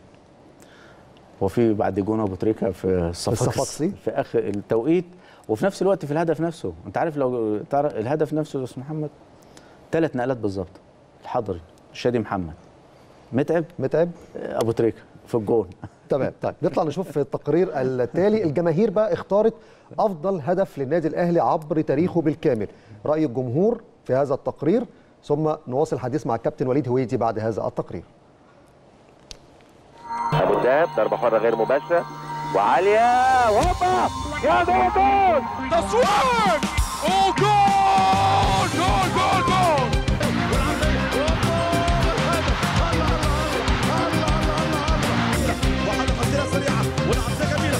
وفي بعد جون ابو تريكه في الصفاقسي الصفاقسي. في اخر التوقيت، وفي نفس الوقت في الهدف نفسه. انت عارف لو تعرف الهدف نفسه يا استاذ محمد، ثلاث نقلات بالظبط، الحضري، شادي محمد، متعب، متعب. ابو تريكه في الجون. تمام. طيب نطلع نشوف في التقرير التالي. الجماهير بقى اختارت افضل هدف للنادي الاهلي عبر تاريخه بالكامل. راي الجمهور في هذا التقرير، ثم نواصل الحديث مع الكابتن وليد هويدي بعد هذا التقرير. ابو الدهب ضربه حره غير مباشره وعاليه وهوبا يا ده جول تصوير وجول جول جول جول وحده قصيره سريعه والعرضه جميله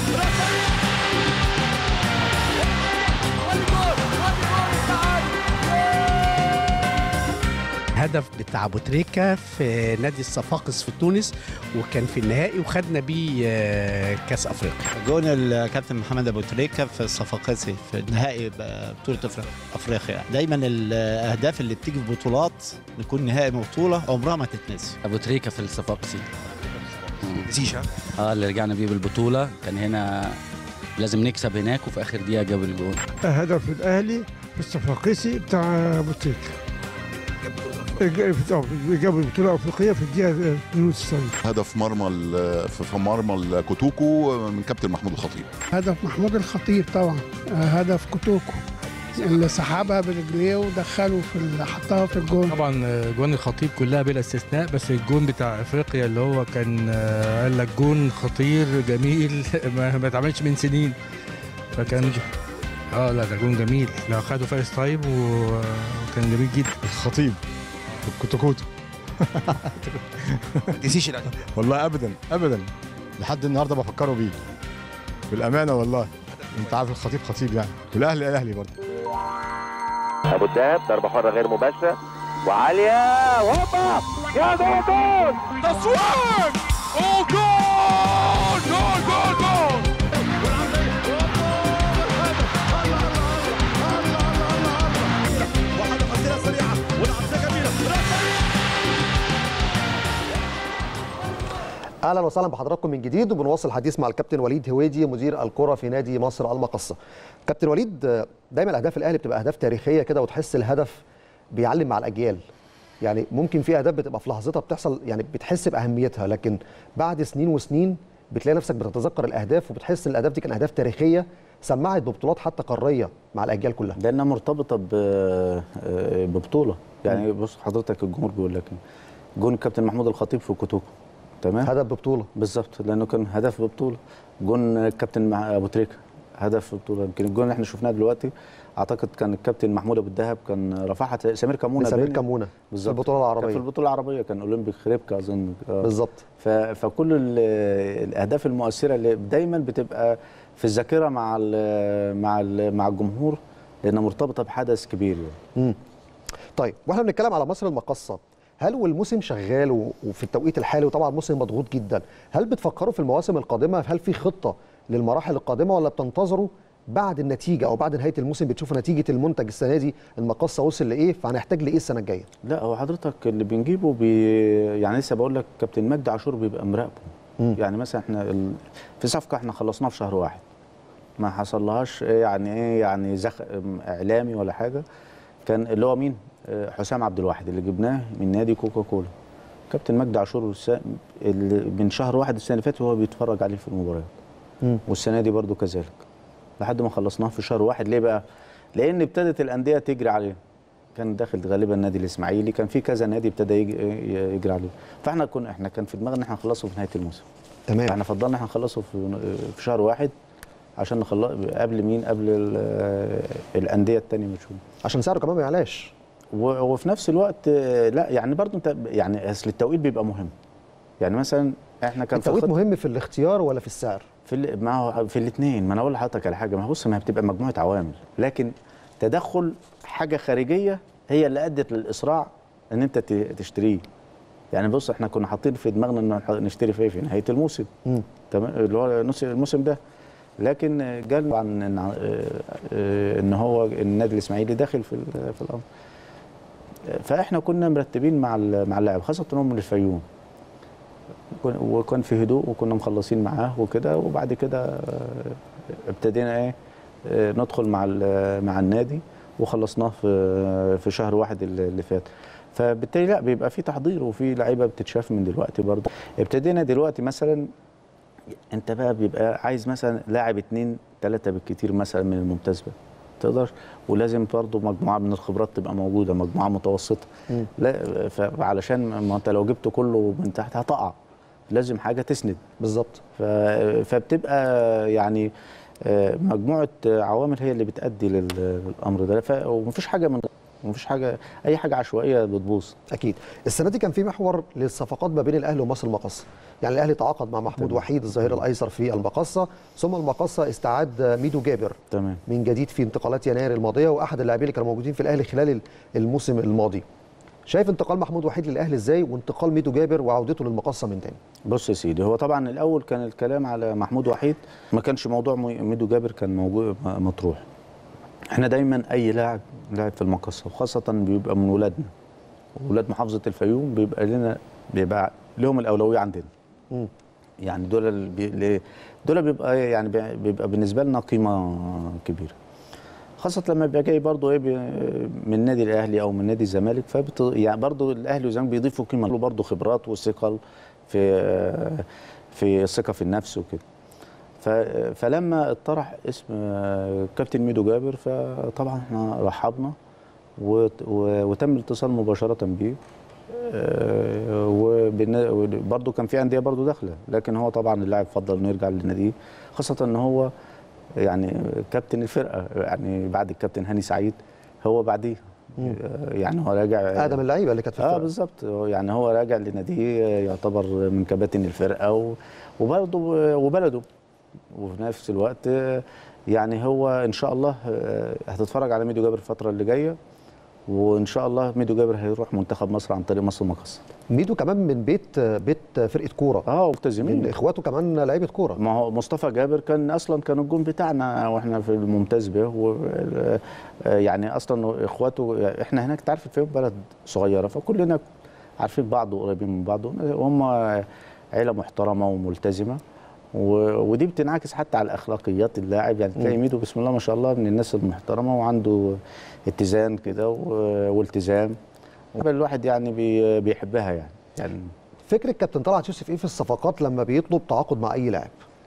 هدف بتاع ابو تريكه في نادي الصفاقس في تونس، وكان في النهائي وخدنا بيه آه، كاس افريقيا. جون الكابتن محمد ابو تريكه في الصفاقسي في النهائي بطوله افريقيا. دايما الاهداف اللي بتيجي في بطولات نكون نهائي بطوله عمرها ما تتنسي. ابو تريكه في الصفاقسي زيشا اه اللي رجعنا بيه بالبطوله، كان هنا لازم نكسب هناك وفي اخر دقيقه جاب الجول. هدف الاهلي في الصفاقسي بتاع ابو تريكه، جاب البطوله الافريقيه في الدقيقه اثنين وتسعين. هدف مرمى ال- في مرمى الكوتوكو من كابتن محمود الخطيب. هدف محمود الخطيب طبعا، هدف كوتوكو اللي سحبها برجليه ودخله في ال- حطها في الجون. طبعا جوان الخطيب كلها بلا استثناء، بس الجون بتاع افريقيا اللي هو كان آه، قال لك جون خطير جميل ما ما اتعملش من سنين، فكان اه لا ده جون جميل، لا خدوا فارس طيب وكان جميل جدا. الخطيب كوتوكوتو تنسيش والله ابدا ابدا، لحد النهارده بفكروا بيه بالامانه والله. انت عارف الخطيب خطيب يعني، والاهلي اهلي برضه. ابو الدهب ضربه حره غير مباشره وعاليه هوبا يا جول جول تصوير اوه جول جول جول جول واحده مسيره سريعه والعرضيه جميله اهلا وسهلا بحضراتكم من جديد، وبنواصل الحديث مع الكابتن وليد هويدي مدير الكره في نادي مصر المقصه. كابتن وليد، دايما اهداف الاهلي بتبقى اهداف تاريخيه كده، وتحس الهدف بيعلم مع الاجيال. يعني ممكن في اهداف بتبقى في لحظتها بتحصل، يعني بتحس باهميتها، لكن بعد سنين وسنين بتلاقي نفسك بتتذكر الاهداف وبتحس ان الاهداف دي كانت اهداف تاريخيه سمعت ببطولات حتى قاريه مع الاجيال كلها. لانها مرتبطه ببطوله. يعني بص حضرتك، الجمهور بيقول لك جون الكابتن محمود الخطيب في كوتوكو، تمام، هدف ببطوله بالظبط، لانه كان هدف ببطوله. جون الكابتن ابو تريكه هدف ببطوله. يمكن الجون اللي احنا شفناه دلوقتي اعتقد كان الكابتن محمود ابو الدهب كان رفعها سمير كمونه سمير كمونه في البطوله العربيه، كان في البطوله العربيه، كان اولمبيك خريبكا اظن بالظبط. فكل الاهداف المؤثره اللي دايما بتبقى في الذاكره مع ال مع ال مع الجمهور، لانها مرتبطه بحدث كبير يعني. امم طيب، واحنا بنتكلم على مصر المقصه، هل والموسم شغال وفي التوقيت الحالي وطبعا موسم مضغوط جدا، هل بتفكروا في المواسم القادمه؟ هل في خطه للمراحل القادمه ولا بتنتظروا بعد النتيجه او بعد نهايه الموسم بتشوفوا نتيجه المنتج السنه دي المقصه وصل لايه، فهنحتاج لايه السنه الجايه؟ لا، هو حضرتك اللي بنجيبه بي يعني لسه بقول لك كابتن مجدي عاشور بيبقى مراقبه. يعني مثلا احنا ال... في صفقه احنا خلصناها في شهر واحد، ما حصلهاش يعني ايه يعني زخ اعلامي ولا حاجه. كان اللي هو مين؟ حسام عبد الواحد اللي جبناه من نادي كوكا كولا. كابتن مجدي عاشور اللي من شهر واحد السنه اللي فاتت وهو بيتفرج عليه في المباريات، والسنه دي برضو كذلك، لحد ما خلصناه في شهر واحد. ليه بقى؟ لان ابتدت الانديه تجري عليه. كان داخل غالبا النادي الاسماعيلي، كان في كذا نادي ابتدى يجري عليه، فاحنا كنا احنا كان في دماغنا ان احنا نخلصه في نهايه الموسم. تمام، احنا فضلنا احنا نخلصه في في شهر واحد عشان نخلص قبل مين؟ قبل الانديه الثانيه مش عشان سعره كمان ما يعلاش. وفي نفس الوقت لا يعني برضو انت يعني اصل التوقيت بيبقى مهم. يعني مثلا احنا كان التوقيت مهم في الاختيار ولا في السعر؟ في ما هو في الاثنين. ما انا اقول لحضرتك على حاجه، ما بص، ما هي بتبقى مجموعه عوامل، لكن تدخل حاجه خارجيه هي اللي ادت للاسراع ان انت تشتريه. يعني بص، احنا كنا حاطين في دماغنا ان نشتري فيه في نهايه الموسم، تمام، اللي هو نص الموسم ده، لكن جال طبعا ان ان هو النادي الاسماعيلي داخل في في الامر. فاحنا كنا مرتبين مع مع اللاعب، خاصه انهم من الفيوم، وكان في هدوء وكنا مخلصين معاه وكده. وبعد كده ابتدينا ايه ندخل مع مع النادي وخلصناه في في شهر واحد اللي فات. فبالتالي لا، بيبقى في تحضير وفي لعيبه بتتشاف من دلوقتي برضه. ابتدينا دلوقتي مثلا انت بقى بيبقى عايز مثلا لاعب اثنين ثلاثه بالكثير مثلا من الممتاز بقى تقدر، ولازم برضه مجموعه من الخبرات تبقى موجوده، مجموعه متوسطه. م. لا، فعلشان ما انت لو جبت كله من تحت هتقع، لازم حاجه تسند. بالظبط. فبتبقى يعني مجموعه عوامل هي اللي بتؤدي للامر ده، ومفيش حاجه من مفيش حاجه اي حاجه عشوائيه بتبوظ. اكيد. السنه دي كان في محور للصفقات ما بين الاهلي ومصر المقصه، يعني الاهلي تعاقد مع محمود تمام. وحيد الظهير الايسر في المقصه، ثم المقصه استعاد ميدو جابر تمام من جديد في انتقالات يناير الماضيه، واحد اللاعبين اللي كانوا موجودين في الاهلي خلال الموسم الماضي. شايف انتقال محمود وحيد للاهلي ازاي، وانتقال ميدو جابر وعودته للمقصه من تاني؟ بص يا سيدي، هو طبعا الاول كان الكلام على محمود وحيد، ما كانش موضوع ميدو جابر كان موجود مطروح. احنا دايما اي لاعب لاعب في المقصه، وخاصه بيبقى من ولادنا ولاد محافظه الفيوم، بيبقى لنا بيبقى لهم الاولويه عندنا. م. يعني دول بي دول بيبقى يعني بيبقى بالنسبه لنا قيمه كبيره، خاصه لما بيبقى جاي برضه ايه من النادي الاهلي او من نادي الزمالك، فبت يعني برضه الاهلي والزمالك بيضيفوا قيمه له برضه، خبرات وثقل في في الثقه في النفس وكده. فلما اطرح اسم كابتن ميدو جابر، فطبعا احنا رحبنا وتم الاتصال مباشره بيه، وبرده كان في انديه برده داخله، لكن هو طبعا اللاعب فضل انه يرجع للنادي، خاصه ان هو يعني كابتن الفرقه، يعني بعد الكابتن هاني سعيد هو بعديه، يعني هو راجع ادم اللعيبه اللي كانت في الفرقه. اه بالظبط، يعني هو راجع لناديه يعتبر من كباتن الفرقه، وبرده وبلده، وفي نفس الوقت يعني هو ان شاء الله هتتفرج على ميدو جابر الفتره اللي جايه، وان شاء الله ميدو جابر هيروح منتخب مصر عن طريق مصر المقاصة. ميدو كمان من بيت بيت فرقه كوره، اه ملتزمين، من اخواته كمان لعيبه كوره. ما هو مصطفى جابر كان اصلا كان الجون بتاعنا واحنا في الممتاز به، و يعني اصلا اخواته احنا هناك تعرف الفيوم بلد صغيره فكلنا عارفين بعض وقريبين من بعض، وهم عيله محترمه وملتزمه، ودي بتنعكس حتى على اخلاقيات اللاعب. يعني تلاقي ميدو بسم الله ما شاء الله من الناس المحترمه وعنده اتزان كده والتزام، الواحد يعني بيحبها يعني. يعني فكره كابتن طلعت يوسف ايه في الصفقات لما بيطلب تعاقد مع اي لاعب؟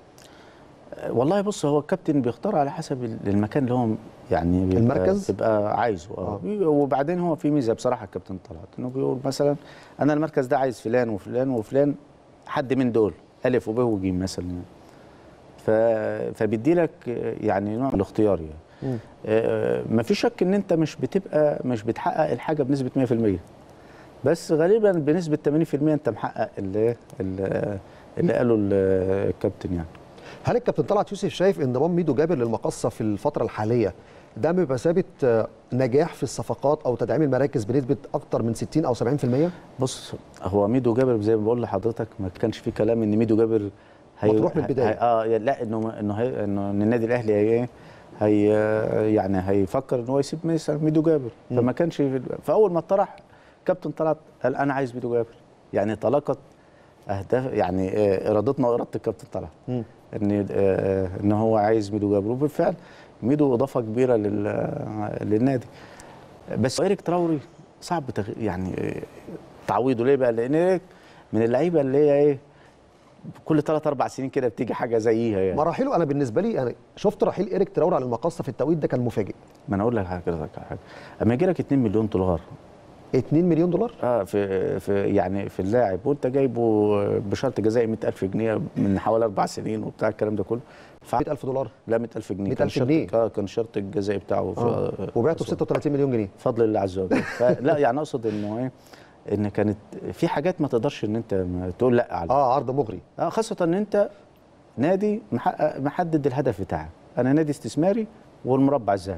والله بص، هو الكابتن بيختار على حسب المكان اللي هو يعني بيبقى المركز بيبقى عايزه. اه وبعدين هو في ميزه بصراحه الكابتن طلعت انه بيقول مثلا انا المركز ده عايز فلان وفلان وفلان، حد من دول الف وب وجيم مثلا، ف فبيدي لك يعني نوع من الاختيار يعني. آه ما في شك ان انت مش بتبقى مش بتحقق الحاجه بنسبه مية في المية، بس غالبا بنسبه ثمانين في المية انت محقق اللي اللي قاله الكابتن يعني. هل الكابتن طلعت يوسف شايف انضمام ميدو جابر للمقصه في الفتره الحاليه ده بمثابه نجاح في الصفقات او تدعيم المراكز بنسبه اكتر من ستين او سبعين في المية؟ بص، هو ميدو جابر زي ما بقول لحضرتك ما كانش في كلام ان ميدو جابر هي مطروح من البدايه. هي اه لا انه انه هي انه النادي الاهلي هي هي يعني هيفكر ان هو يسيب مثلا ميدو جابر، فما كانش في فاول ما اتطرح كابتن طلعت قال انا عايز ميدو جابر، يعني طلقت اهداف يعني ارادتنا واراده الكابتن طلعت ان ان هو عايز ميدو جابر، وبالفعل ميدو اضافه كبيره للنادي. بس إيريك تراوري صعب يعني تعويضه. ليه بقى؟ لان إيريك من اللعيبه اللي هي ايه كل ثلاث اربع سنين كده بتيجي حاجه زيها يعني. مراحله انا بالنسبه لي انا شفت رحيل إيريك تراوري على المقصه في التوقيت ده كان مفاجئ. ما انا اقول لك حاجه حاجه اما يجي لك اتنين مليون دولار اتنين مليون دولار اه في في يعني في اللاعب، وانت جايبه بشرط جزائي مئة ألف جنيه من حوالي اربع سنين وبتاع الكلام ده كله. مئة ألف دولار؟ لا مئة ألف جنيه. مئة ألف جنيه اه كان شرط الجزائي بتاعه آه. وبعته ب ستة وثلاثين مليون جنيه بفضل الله عز وجل. فلا يعني اقصد انه ايه ان كانت في حاجات ما تقدرش ان انت تقول لا عليها. اه عرض مغري. اه خاصه ان انت نادي محقق محدد الهدف بتاعك، انا نادي استثماري والمربع الذهبي.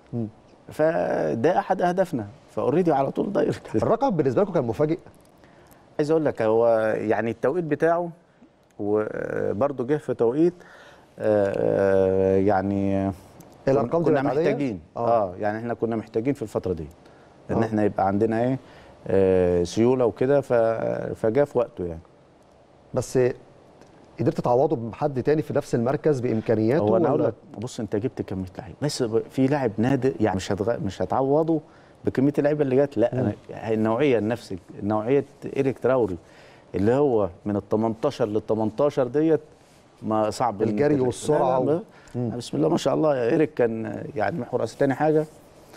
فده احد اهدافنا، فاوريدي على طول دايركت. الرقم بالنسبه لكم كان مفاجئ؟ عايز اقول لك هو يعني التوقيت بتاعه وبرده جه في توقيت آه يعني الارقام دي كنا محتاجين اه. اه يعني احنا كنا محتاجين في الفتره دي ان آه. احنا يبقى عندنا ايه آه سيوله وكده، فجاء في وقته يعني. بس قدرت تعوضه بحد تاني في نفس المركز بامكانياته؟ هو انا اقول لك بص، انت جبت كميه لعيبه بس في لاعب نادر يعني مش هتغ... مش هتعوضه بكميه اللعيبه اللي جت. لا أنا النوعيه النفسي نوعيه إيريك تراوري اللي هو من ال تمنتاشر لل تمنتاشر ديت ما صعب الجري والسرعه و... بسم الله ما شاء الله. إيريك كان يعني محور راسي. تاني حاجه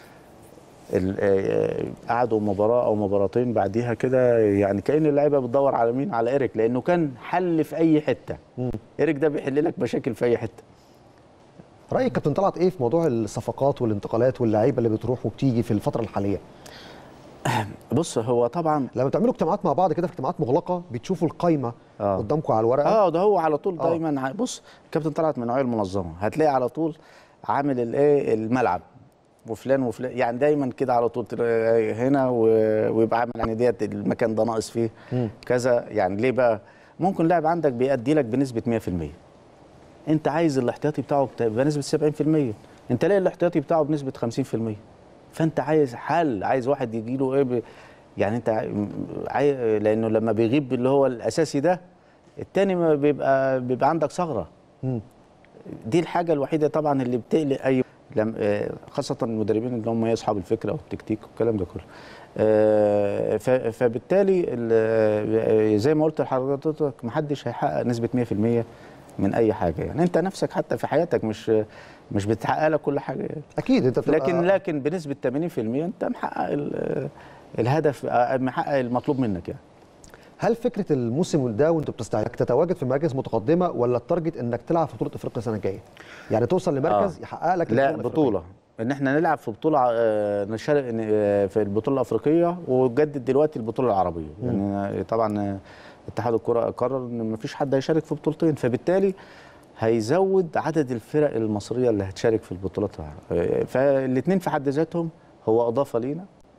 قعدوا مباراه او مباراتين بعديها كده يعني كأن اللعيبه بتدور على مين؟ على إيريك، لانه كان حل في اي حته. مم. إيريك ده بيحل لك مشاكل في اي حته. رايك كابتن طلعت ايه في موضوع الصفقات والانتقالات واللعيبه اللي بتروح وبتيجي في الفتره الحاليه؟ بص هو طبعا لما بتعملوا اجتماعات مع بعض كده في اجتماعات مغلقه بتشوفوا القايمه آه. قدامكم على الورقه. اه ده هو على طول دايما. آه. بص الكابتن طلعت من النوعيه المنظمه، هتلاقي على طول عامل الايه الملعب وفلان وفلان، يعني دايما كده على طول هنا ويبقى عامل يعني ديت المكان ده ناقص فيه م. كذا. يعني ليه بقى؟ ممكن لاعب عندك بيأدي لك بنسبه مية في المية، انت عايز الاحتياطي بتاعه بنسبه سبعين في المية، انت لاقي الاحتياطي بتاعه بنسبه خمسين في المية، فانت عايز حل، عايز واحد يجي له ايه ب... يعني انت عاي... لانه لما بيغيب اللي هو الاساسي ده الثاني ما بيبقى بيبقى عندك ثغره. دي الحاجه الوحيده طبعا اللي بتقلق اي لم... خاصه المدربين اللي هم اصحاب الفكره والتكتيك والكلام ده كله. ف... فبالتالي زي ما قلت لحضرتك ما حدش هيحقق نسبه مية في المية من اي حاجه. يعني انت نفسك حتى في حياتك مش مش بتحقق لك كل حاجه يعني. اكيد انت بتبقى لكن لكن بنسبه ثمانين في المية انت محقق الهدف، محقق المطلوب منك يعني. هل فكره الموسم ده وانت بتستعد تتواجد في مراكز متقدمه ولا التارجت انك تلعب في بطوله افريقيا السنه الجايه؟ يعني توصل لمركز آه. يحقق لك لا بطوله، ان احنا نلعب في بطوله نشارك في البطوله الافريقيه وجدد دلوقتي البطوله العربيه. م. يعني طبعا اتحاد الكره قرر ان ما فيش حد هيشارك في بطولتين، فبالتالي هيزود عدد الفرق المصريه اللي هتشارك في البطولات. فالاثنين في حد ذاتهم هو اضافه لينا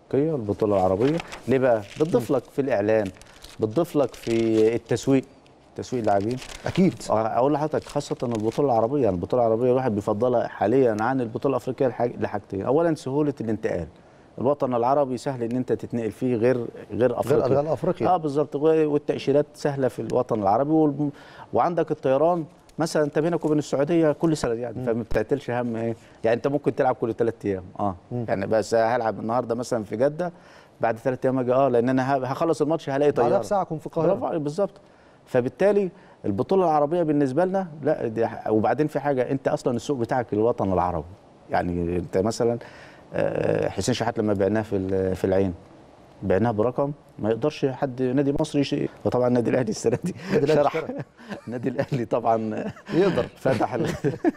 الافريقيه البطوله العربيه. ليه بقى؟ بتضيف لك في الاعلان، بتضيف لك في التسويق، تسويق لاعبين اكيد. اقول لحضرتك خاصه البطوله العربيه، يعني البطوله العربيه الواحد بيفضلها حاليا عن البطوله الافريقيه لحاجتين. اولا سهوله الانتقال، الوطن العربي سهل ان انت تتنقل فيه غير غير افريقيا غير غير افريقيا اه بالظبط، والتاشيرات سهله في الوطن العربي وال... وعندك الطيران مثلا انت بينك وبين السعوديه كل سنه يعني، فما بتعتلش هم ايه يعني، انت ممكن تلعب كل ثلاث ايام اه مم. يعني بس هلعب النهارده مثلا في جده، بعد ثلاث ايام اجي اه لان انا هخلص الماتش هلاقي طياره بعدها بساعه اكون في القاهره. برافو بالظبط. فبالتالي البطوله العربيه بالنسبه لنا لا دي، وبعدين في حاجه، انت اصلا السوق بتاعك الوطن العربي، يعني انت مثلا حسين شحات لما بعناه في في العين بعناه برقم ما يقدرش حد نادي مصري شيء، وطبعا النادي الاهلي السنه دي شرح النادي الاهلي طبعا يقدر فتح ال...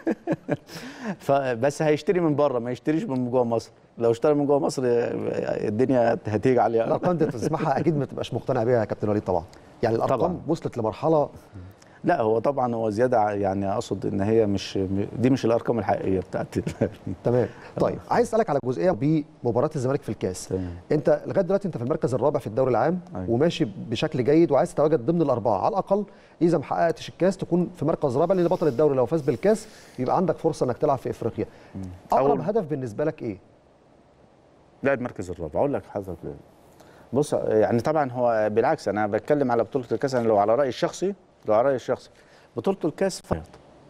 فبس هيشتري من بره ما يشتريش من جوه مصر، لو اشترى من جوه مصر الدنيا هتيجي عليها. الارقام دي تسمعها اكيد ما تبقاش مقتنع بيها يا كابتن وليد طبعا، يعني الارقام طبعا وصلت لمرحله. لا هو طبعا هو زياده، يعني اقصد ان هي مش دي مش الارقام الحقيقيه بتاعتي. تمام. طيب عايز اسالك على جزئيه بمباراه الزمالك في الكاس. تمام. انت لغايه دلوقتي انت في المركز الرابع في الدوري العام. أيوة. وماشي بشكل جيد وعايز تتواجد ضمن الاربعه على الاقل، اذا ما حققتش الكاس تكون في مركز رابع، لان بطل الدوري لو فاز بالكاس يبقى عندك فرصه انك تلعب في افريقيا. اقرب هدف بالنسبه لك ايه؟ لا المركز الرابع. اقول لك حضرتك بص، يعني طبعا هو بالعكس انا بتكلم على بطوله الكاس، انا لو على رايي الشخصي لو على رايي الشخصي بطوله الكاس فيض،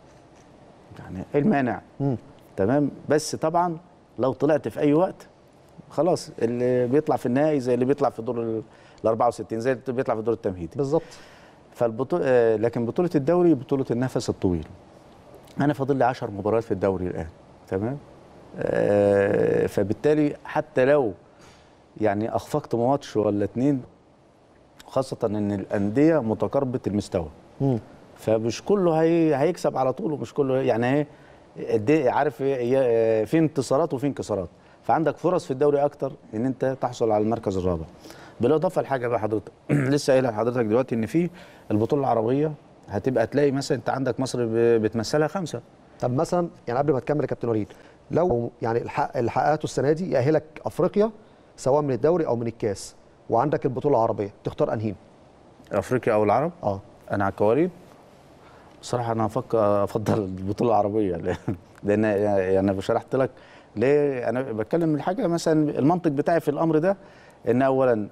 يعني ايه المانع؟ مم. تمام. بس طبعا لو طلعت في اي وقت خلاص اللي بيطلع في النهائي زي اللي بيطلع في دور ال أربعة وستين زي اللي بيطلع في الدور التمهيدي بالظبط. فالبطوله آه لكن بطوله الدوري بطوله النفس الطويل. انا فاضل لي عشر مباريات في الدوري الان، تمام. آه فبالتالي حتى لو يعني اخفقت ماتش ولا اتنين، خاصه ان الانديه متقاربه المستوى. مم. فمش كله هي هيكسب على طول، ومش كله يعني ايه عارف في انتصارات وفي انكسارات، فعندك فرص في الدوري اكتر ان انت تحصل على المركز الرابع. بالاضافه لحاجه بقى حضرتك لسه قايلها لحضرتك دلوقتي، ان في البطوله العربيه هتبقى تلاقي مثلا انت عندك مصر بتمثلها خمسه. طب مثلا يعني قبل ما تكمل يا كابتن وليد، لو يعني الحق اللي حققته السنه دي يأهلك افريقيا سواء من الدوري او من الكاس، وعندك البطوله العربيه، تختار انهي؟ افريقيا او العرب؟ اه انا على الكواليس بصراحه انا افكر افضل البطوله العربيه، لان يعني انا شرحت لك ليه انا بتكلم الحاجه. مثلا المنطق بتاعي في الامر ده ان اولا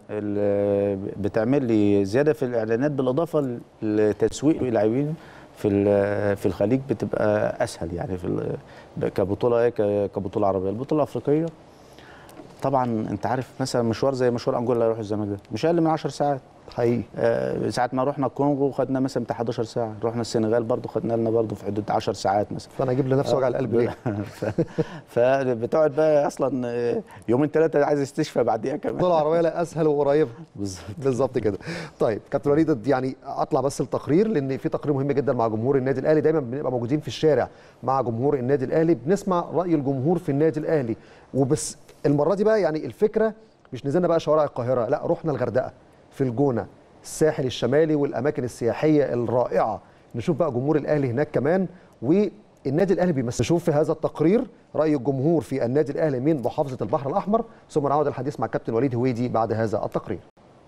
بتعمل لي زياده في الاعلانات، بالاضافه لتسويق اللاعبين في في الخليج بتبقى اسهل، يعني في كبطوله كبطوله عربيه. البطوله الافريقيه طبعا انت عارف مثلا مشوار زي مشوار انجولا اللي هيروح الزمالك ده مش اقل من عشر ساعات حقيقي. آه ساعات ما رحنا الكونغو خدنا مثلا بتاع حداشر ساعه، رحنا السنغال برضو خدنا لنا برضو في حدود عشر ساعات مثلا. فانا اجيب لنفسي وجع القلب ليه؟ فبتقعد بقى اصلا يومين ثلاثه عايز استشفى بعديها كمان. البطوله العربيه لا اسهل وقريبه. بالظبط بالظبط كده. طيب كابتن وليد، يعني اطلع بس التقرير، لان في تقرير مهم جدا مع جمهور النادي الاهلي. دايما بنبقى موجودين في الشارع مع جمهور النادي الاهلي، بنسمع راي الجمهور في النادي الاهلي. وبس المره دي بقى يعني الفكره مش نزلنا بقى شوارع القاهره، لا رحنا الغردقه، في الجونه، الساحل الشمالي والاماكن السياحيه الرائعه، نشوف بقى جمهور الاهلي هناك كمان والنادي الاهلي بيمثل. نشوف في هذا التقرير راي الجمهور في النادي الاهلي من محافظه البحر الاحمر، ثم نعود الحديث مع كابتن وليد هويدي بعد هذا التقرير.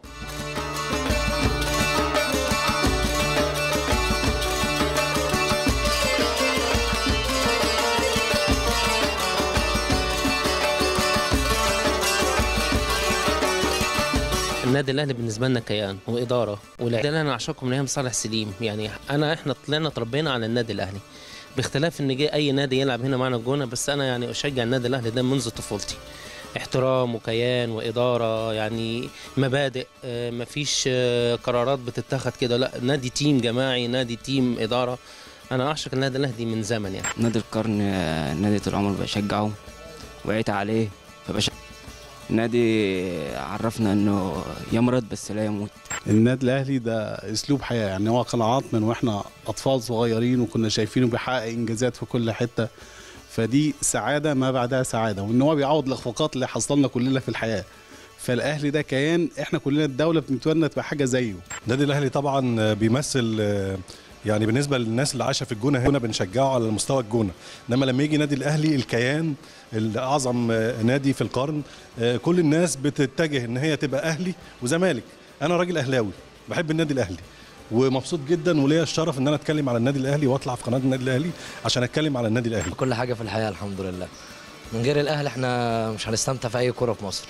النادي الاهلي بالنسبه لنا كيان واداره ولاعيبه. انا نعشقهم من ايام صالح سليم، يعني انا احنا طلعنا تربينا على النادي الاهلي، باختلاف ان جه اي نادي يلعب هنا معنا الجونه، بس انا يعني اشجع النادي الاهلي ده منذ طفولتي. احترام وكيان واداره، يعني مبادئ، مفيش قرارات بتتخذ كده، لا نادي تيم جماعي، نادي تيم اداره. انا اعشق النادي الاهلي من زمن يعني. نادي القرن نادي طول عمري بشجعه وعيت عليه، فبشجع نادي عرفنا انه يمرض بس لا يموت. النادي الاهلي ده اسلوب حياه، يعني هو قناعات من واحنا اطفال صغيرين وكنا شايفينه بيحقق انجازات في كل حته، فدي سعاده ما بعدها سعاده، وان هو بيعوض الاخفاقات اللي حصلنا كلنا في الحياه. فالاهلي ده كيان احنا كلنا الدوله بنتمنى تبقى حاجه زيه. النادي الاهلي طبعا بيمثل يعني بالنسبه للناس اللي عايشه في الجونه هنا بنشجعه على مستوى الجونه، انما لما يجي نادي الاهلي الكيان الاعظم نادي في القرن، كل الناس بتتجه ان هي تبقى اهلي وزمالك. انا راجل اهلاوي بحب النادي الاهلي ومبسوط جدا وليا الشرف ان انا اتكلم على النادي الاهلي واطلع في قناه النادي الاهلي عشان اتكلم على النادي الاهلي. كل حاجه في الحياه الحمد لله، من غير الاهلي احنا مش هنستمتع في اي كوره في مصر.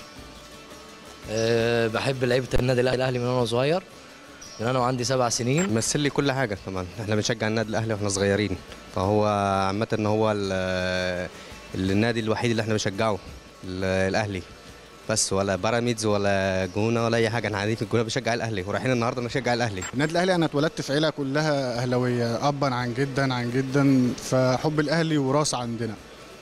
أه بحب لعيبه النادي الاهلي من وانا صغير، من انا وعندي سبع سنين. مثل لي كل حاجه طبعا، احنا بنشجع النادي الاهلي واحنا صغيرين، فهو عامه ان هو النادي الوحيد اللي احنا بنشجعه الاهلي بس، ولا بيراميدز ولا جونه ولا اي حاجه. احنا قاعدين في الجونه بنشجع الاهلي ورايحين النهارده نشجع الاهلي. النادي الاهلي انا اتولدت في عيله كلها اهلاويه ابا عن جدا عن جدا، فحب الاهلي وراثه عندنا.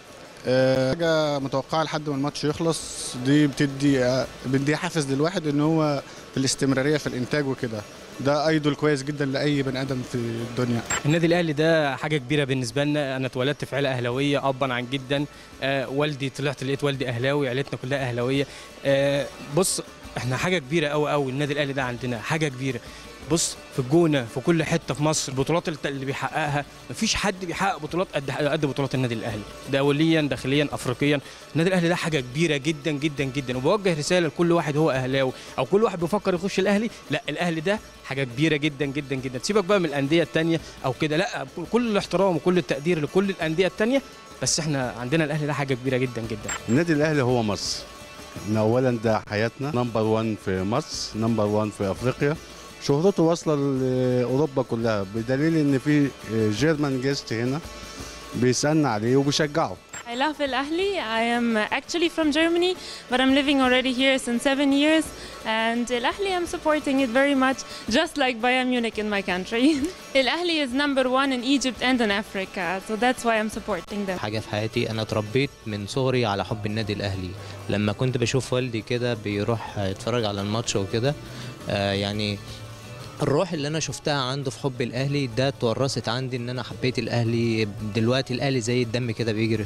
حاجه متوقعه لحد ما الماتش يخلص، دي بتدي بتدي حافز للواحد ان هو في الاستمراريه في الانتاج وكده. ده ايدول كويس جدا لاي بني ادم في الدنيا. النادي الاهلي ده حاجه كبيره بالنسبه لنا. انا اتولدت في عيله اهلاويه ابا عن جدا. آه والدي طلعت لقيت والدي اهلاوي، عيلتنا كلها اهلاويه. آه بص احنا حاجه كبيره قوي قوي، النادي الاهلي ده عندنا حاجه كبيره. بص في الجونه في كل حته في مصر البطولات اللي بيحققها مفيش حد بيحقق بطولات قد قد بطولات النادي الاهلي، دوليا داخليا افريقيا. النادي الاهلي ده حاجه كبيره جدا جدا جدا، وبوجه رساله لكل واحد هو اهلاوي او كل واحد بيفكر يخش الاهلي، لا الاهلي ده حاجه كبيره جدا جدا جدا. سيبك بقى من الانديه الثانيه او كده، لا كل الاحترام وكل التقدير لكل الانديه الثانيه، بس احنا عندنا الاهلي ده حاجه كبيره جدا جدا. النادي الاهلي هو مصر، ان اولا ده حياتنا، نمبر واحد في مصر، نمبر واحد في افريقيا، شهرته واصله لاوروبا كلها، بدليل ان في جيرمان جيست هنا بيسالنا عليه وبيشجعه. I love Al Ahly. I am actually from Germany, but I'm living already here since seven years. And Al Ahly, I'm supporting it very much, just like Bayern Munich in my country. Al Ahly is number one in Egypt and in Africa, so that's why I'm supporting them. حاجة في حياتي، أنا اتربيت من صغري على حب النادي الأهلي. لما كنت بشوف والدي كده بيروح يتفرج على الماتش وكده، آه يعني الروح اللي انا شفتها عنده في حب الاهلي ده اتورثت عندي، ان انا حبيت الاهلي. دلوقتي الاهلي زي الدم كده بيجري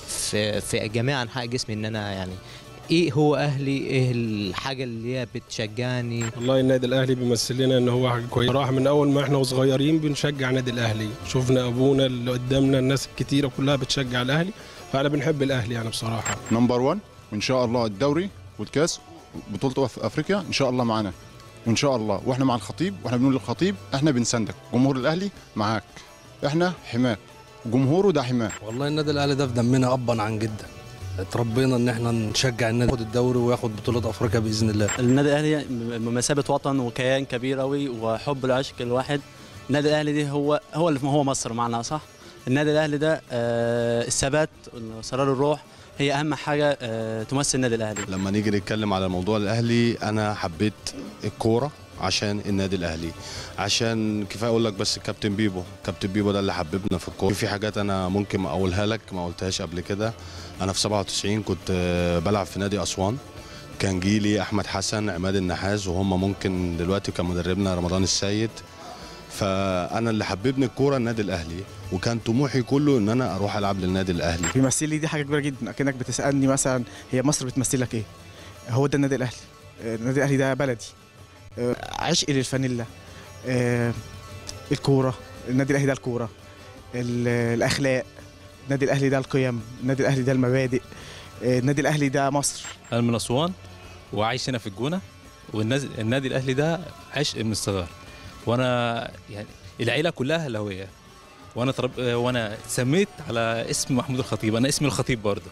في في جميع انحاء جسمي، ان انا يعني ايه هو اهلي، ايه الحاجه اللي هي بتشجعني. والله النادي الاهلي بيمثل لنا ان هو حاجه كويسه، راح من اول ما احنا وصغيرين بنشجع النادي الاهلي، شفنا ابونا اللي قدامنا الناس الكتيره كلها بتشجع الاهلي، فانا بنحب الاهلي يعني بصراحه. نمبر واحد وان شاء الله الدوري والكاس بطوله في افريقيا ان شاء الله معانا وان شاء الله، واحنا مع الخطيب، واحنا بنقول للخطيب احنا بنساندك، جمهور الاهلي معاك، احنا حماك، جمهوره ده حماه. والله النادي الاهلي ده في دمنا ابا عن جدا، اتربينا ان احنا نشجع النادي ياخد الدوري وياخد بطوله افريقيا باذن الله. النادي الاهلي بمثابه وطن وكيان كبير قوي وحب العشق الواحد. النادي الاهلي دي هو هو اللي هو مصر معناها صح. النادي الاهلي ده آه الثبات وسرار الروح هي اهم حاجه آه تمثل النادي الاهلي. لما نيجي نتكلم على موضوع الاهلي، انا حبيت الكوره عشان النادي الاهلي، عشان كفايه اقول لك بس الكابتن بيبو، كابتن بيبو ده اللي حببنا في الكوره. في حاجات انا ممكن اقولها لك ما قلتهاش قبل كده. انا في سبعة وتسعين كنت بلعب في نادي اسوان، كان جيلي احمد حسن، عماد النحاس، وهم ممكن دلوقتي كان مدربنا رمضان السيد. فانا اللي حببني الكوره النادي الاهلي، وكان طموحي كله ان انا اروح العب للنادي الاهلي. بيمثل لي دي حاجه كبيره جدا، اكنك بتسالني مثلا هي مصر بتمثلك ايه؟ هو ده النادي الاهلي. النادي الاهلي ده بلدي، عشقي للفانيلا، الكوره، النادي الاهلي ده الكوره، الاخلاق، النادي الاهلي ده القيم، النادي الاهلي ده المبادئ، النادي الاهلي ده مصر. انا من اسوان وعايش هنا في الجونه، والنادي الاهلي ده عشق من الصغر، وانا يعني العيله كلها اهلاويه، وانا ترب... وانا اتسميت على اسم محمود الخطيب، انا اسمي الخطيب برضه.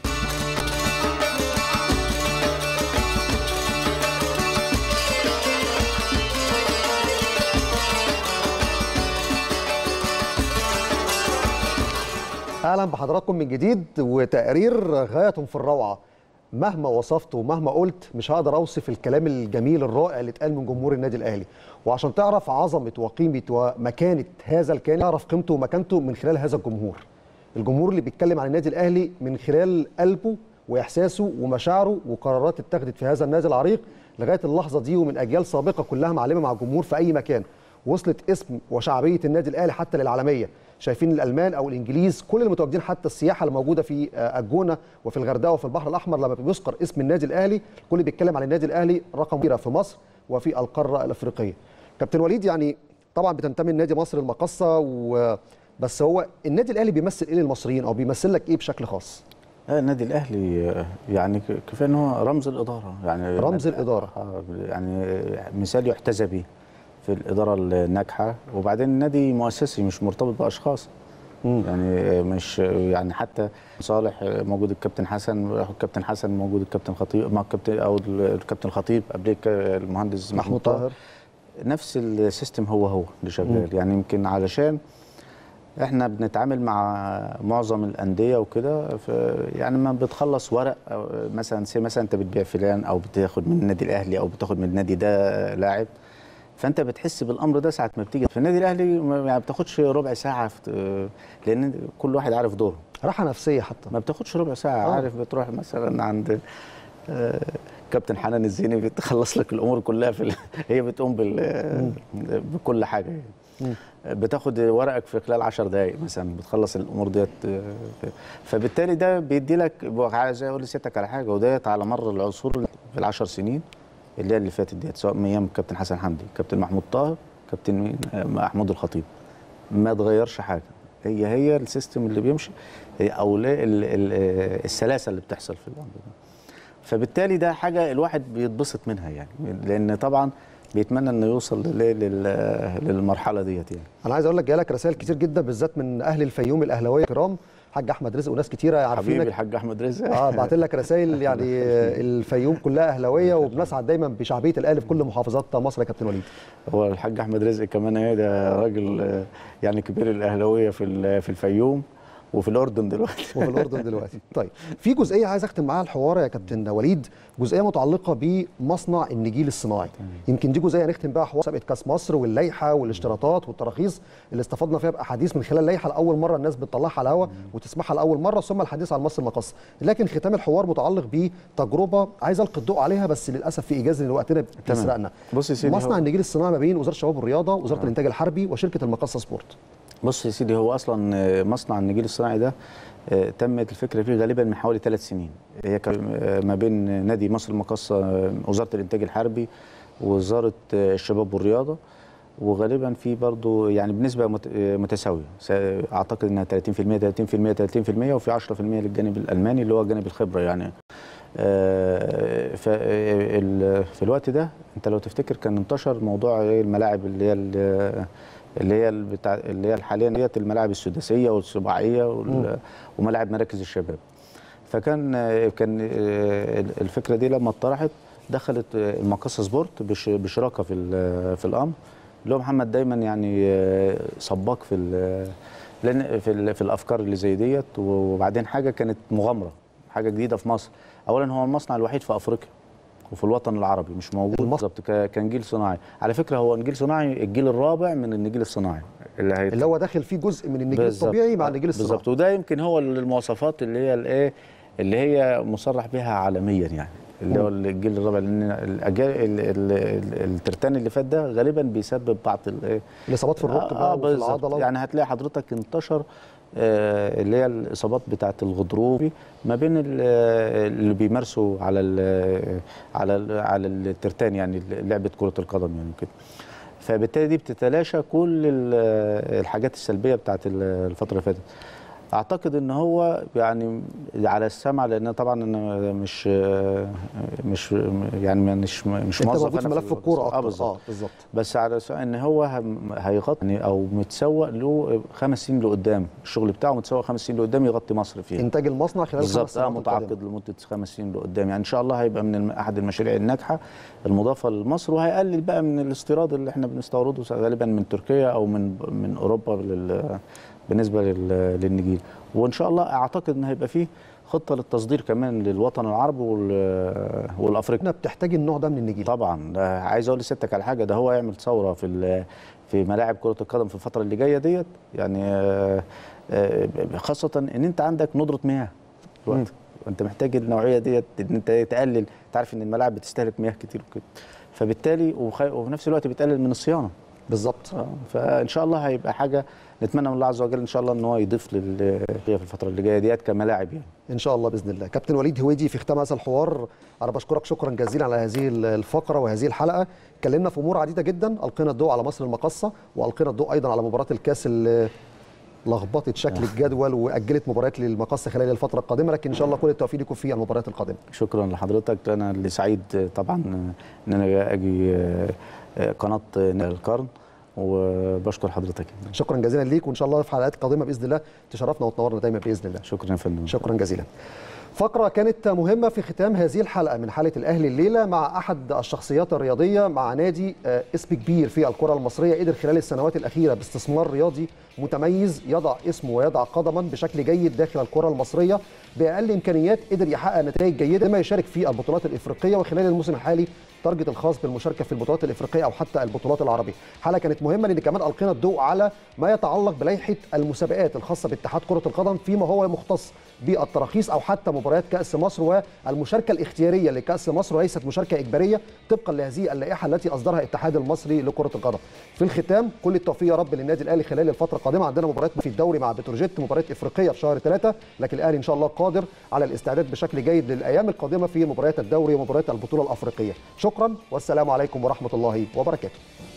اهلا بحضراتكم من جديد، وتقرير غايه في الروعه. مهما وصفت ومهما قلت مش هقدر اوصف الكلام الجميل الرائع اللي اتقال من جمهور النادي الاهلي. وعشان تعرف عظمه وقيمه ومكانه هذا الكيان، تعرف قيمته ومكانته من خلال هذا الجمهور. الجمهور اللي بيتكلم عن النادي الاهلي من خلال قلبه واحساسه ومشاعره وقرارات اتخذت في هذا النادي العريق لغايه اللحظه دي، ومن اجيال سابقه كلها معلمه مع الجمهور في اي مكان. وصلت اسم وشعبيه النادي الاهلي حتى للعالميه. شايفين الالمان او الانجليز، كل المتواجدين، حتى السياحه اللي موجوده في الجونه وفي الغردقه وفي البحر الاحمر، لما بيذكر اسم النادي الاهلي الكل بيتكلم عن النادي الاهلي رقم كبير في مصر وفي القاره الافريقيه. كابتن وليد، يعني طبعا بتنتمي لنادي مصر المقصه و... بس هو النادي الاهلي بيمثل ايه للمصريين او بيمثل لك ايه بشكل خاص؟ النادي الاهلي يعني كفايه ان هو رمز الاداره، يعني رمز الاداره يعني مثال يحتذى به في الاداره الناجحه. وبعدين النادي مؤسسي مش مرتبط باشخاص. مم. يعني مش يعني حتى صالح موجود الكابتن حسن، الكابتن حسن موجود الكابتن خطيب مع الكابتن او الكابتن خطيب قبل المهندس محمود طاهر. نفس السيستم هو هو اللي شغال. يعني يمكن علشان احنا بنتعامل مع معظم الانديه وكده، يعني ما بتخلص ورق مثلا سي مثلا انت بتبيع فلان او بتاخد من النادي الاهلي او بتاخد من النادي ده لاعب، فانت بتحس بالامر ده ساعه ما بتيجي في النادي الاهلي. يعني ما بتاخدش ربع ساعه لان كل واحد عارف دوره، راحه نفسيه حتى ما بتاخدش ربع ساعه. أوه. عارف بتروح مثلا عند كابتن حنان الزيني بتخلص لك الامور كلها في هي بتقوم بال بكل حاجه يعني. بتاخد ورقك في خلال عشر دقائق مثلا بتخلص الامور ديت. فبالتالي ده بيدي لك زي اقول لسيادتك على حاجه، وديت على مر العصور في العشر سنين اللي هي اللي فاتت ديت، سواء من ايام الكابتن حسن حمدي، كابتن محمود طاهر، كابتن محمود الخطيب، ما اتغيرش حاجه. هي هي السيستم اللي بيمشي او السلاسه اللي بتحصل في الامر ده. فبالتالي ده حاجه الواحد بيتبسط منها يعني، لان طبعا بيتمنى انه يوصل للمرحله ديت يعني. انا عايز اقول لك جالك رسائل كتير جدا بالذات من اهل الفيوم الاهلاويه الكرام، الحاج احمد رزق وناس كتيره عارفينك. حبيبي الحاج احمد رزق اه بعت لك رسائل يعني الفيوم كلها اهلاويه وبنسعد دايما بشعبيه الاهلي في كل محافظات مصر يا كابتن وليد. هو الحاج احمد رزق كمان ايه ده راجل يعني كبير الاهلاويه في في الفيوم وفي الاردن دلوقتي وفي الاردن دلوقتي. طيب في جزئيه عايز اختم معاها الحوار يا كابتن وليد، جزئيه متعلقه بمصنع النجيل الصناعي. يمكن دي جزئيه نختم بها حوار مسابقه كاس مصر واللائحه والاشتراطات والتراخيص اللي استفدنا فيها باحاديث من خلال اللائحه لاول مره الناس بتطلعها على الهواء وتسمعها لاول مره، ثم الحديث عن مصر المقص. لكن ختام الحوار متعلق بتجربه عايز القي الضوء عليها، بس للاسف في ايجاز وقتنا بيسرقنا. بص يا سيدي، مصنع النجيل الصناعي ما بين وزاره الشباب والرياضه ووزاره آه. الانتاج الحربي وشركه المقصه سبورت. بص يا سيدي، هو اصلا مصنع النجيل الصناعي ده تمت الفكره فيه غالبا من حوالي ثلاث سنين. هي ما بين نادي مصر المقصه، وزاره الانتاج الحربي، ووزاره الشباب والرياضه، وغالبا في برضه يعني بنسبه متساويه، اعتقد انها ثلاثين بالمئة ثلاثين بالمئة ثلاثين بالمئة، وفي عشرة بالمئة للجانب الالماني اللي هو جانب الخبره يعني. في الوقت ده انت لو تفتكر كان انتشر موضوع الملاعب اللي هي اللي هي بتاع اللي هي حاليا ديت الملاعب السداسيه والسباعيه وملاعب مراكز الشباب. فكان كان الفكره دي لما اتطرحت دخلت المقصه سبورت بشراكه في في الامر، اللي هو محمد دايما يعني سباق في لان في, في الافكار اللي زي ديت. وبعدين حاجه كانت مغامره، حاجه جديده في مصر. اولا هو المصنع الوحيد في افريقيا وفي الوطن العربي مش موجود بالظبط كنجيل صناعي. على فكره هو نجيل صناعي الجيل الرابع من النجيل الصناعي اللي, هيت... اللي هو داخل فيه جزء من النجيل الطبيعي مع النجيل الصناعي بالظبط. وده يمكن هو المواصفات اللي هي الايه اللي هي مصرح بها عالميا يعني، اللي هو الجيل الرابع. لان الاجيال الترتان اللي فات ده غالبا بيسبب بعض الايه الاصابات في الركبه آه وفي العضله. يعني هتلاقي حضرتك انتشر آه اللي هي الاصابات بتاعه الغضروف ما بين اللي بيمارسوا على ال على ال على الترتان يعني لعبه كره القدم يعني كده. فبالتالي دي بتتلاشى كل الحاجات السلبيه بتاعه الفتره اللي فاتت. اعتقد ان هو يعني على السمع، لان طبعا انا مش مش يعني مش مش موظف في ملف الكوره اه بالظبط بس على ان هو هيغطي او متسوق له خمس سنين لقدام، الشغل بتاعه متسوق خمس سنين لقدام يغطي مصر فيه. انتاج المصنع خلال خمس سنين اه متعاقد لمده خمس سنين لقدام يعني. ان شاء الله هيبقى من احد المشاريع الناجحه المضافه لمصر، وهيقلل بقى من الاستيراد اللي احنا بنستورده غالبا من تركيا او من من اوروبا لل بالنسبه للنجيل. وان شاء الله اعتقد ان هيبقى فيه خطه للتصدير كمان للوطن العربي والافريقي. احنا بتحتاج النوع ده من النجيل طبعا. عايز اقول لسيادتك على حاجه، ده هو يعمل ثوره في في ملاعب كره القدم في الفتره اللي جايه ديت يعني، خاصه ان انت عندك ندره مياه دلوقتي، وانت محتاج النوعيه ديت ان انت تقلل. انت عارف ان الملاعب بتستهلك مياه كتير وكده، فبالتالي وفي نفس الوقت بتقلل من الصيانه بالظبط. فان شاء الله هيبقى حاجه نتمنى من الله عز وجل ان شاء الله ان هو يضيف لل في الفتره اللي جايه ديت كملاعب يعني ان شاء الله باذن الله. كابتن وليد هويدي، في ختام هذا الحوار انا بشكرك شكرا جزيلا على هذه الفقره وهذه الحلقه. اتكلمنا في امور عديده جدا، القينا الضوء على مصر المقاصه، والقينا الضوء ايضا على مباراه الكاس اللي لخبطت شكل الجدول واجلت مباريات للمقصه خلال الفتره القادمه، لكن ان شاء الله كل التوفيق لكم في المباريات القادمه. شكرا لحضرتك، انا اللي سعيد طبعا ان انا اجي قناه القرن، وبشكر حضرتك. شكرا جزيلا ليك، وان شاء الله في حلقات قادمه باذن الله تشرفنا وتنورنا دايما باذن الله. شكرا يا فندم. شكرا جزيلا. فقرة كانت مهمة في ختام هذه الحلقة من حالة الأهلي الليلة مع أحد الشخصيات الرياضية، مع نادي اسم كبير في الكرة المصرية، قدر خلال السنوات الأخيرة باستثمار رياضي متميز يضع اسمه ويضع قدما بشكل جيد داخل الكرة المصرية بأقل إمكانيات، قدر يحقق نتائج جيدة لما يشارك في البطولات الإفريقية، وخلال الموسم الحالي تارجت الخاص بالمشاركة في البطولات الإفريقية أو حتى البطولات العربية. حلقة كانت مهمة لأن كمان ألقينا الضوء على ما يتعلق بلائحة المسابقات الخاصة باتحاد كرة القدم فيما هو مختص بالتراخيص أو حتى مباريات كأس مصر والمشاركة الاختيارية لكأس مصر وليست مشاركة إجبارية طبقا لهذه اللائحة التي أصدرها الاتحاد المصري لكرة القدم. في الختام كل التوفيق يا رب للنادي الأهلي خلال الفترة القادمة، عندنا مباريات في الدوري مع بتروجيت، مباريات إفريقية في شهر ثلاثة، لكن الأهلي إن شاء الله قادر على الاستعداد بشكل جيد للأيام القادمة في مباريات الدوري ومباريات البطولة الأفريقية. شكرا والسلام عليكم ورحمة الله وبركاته.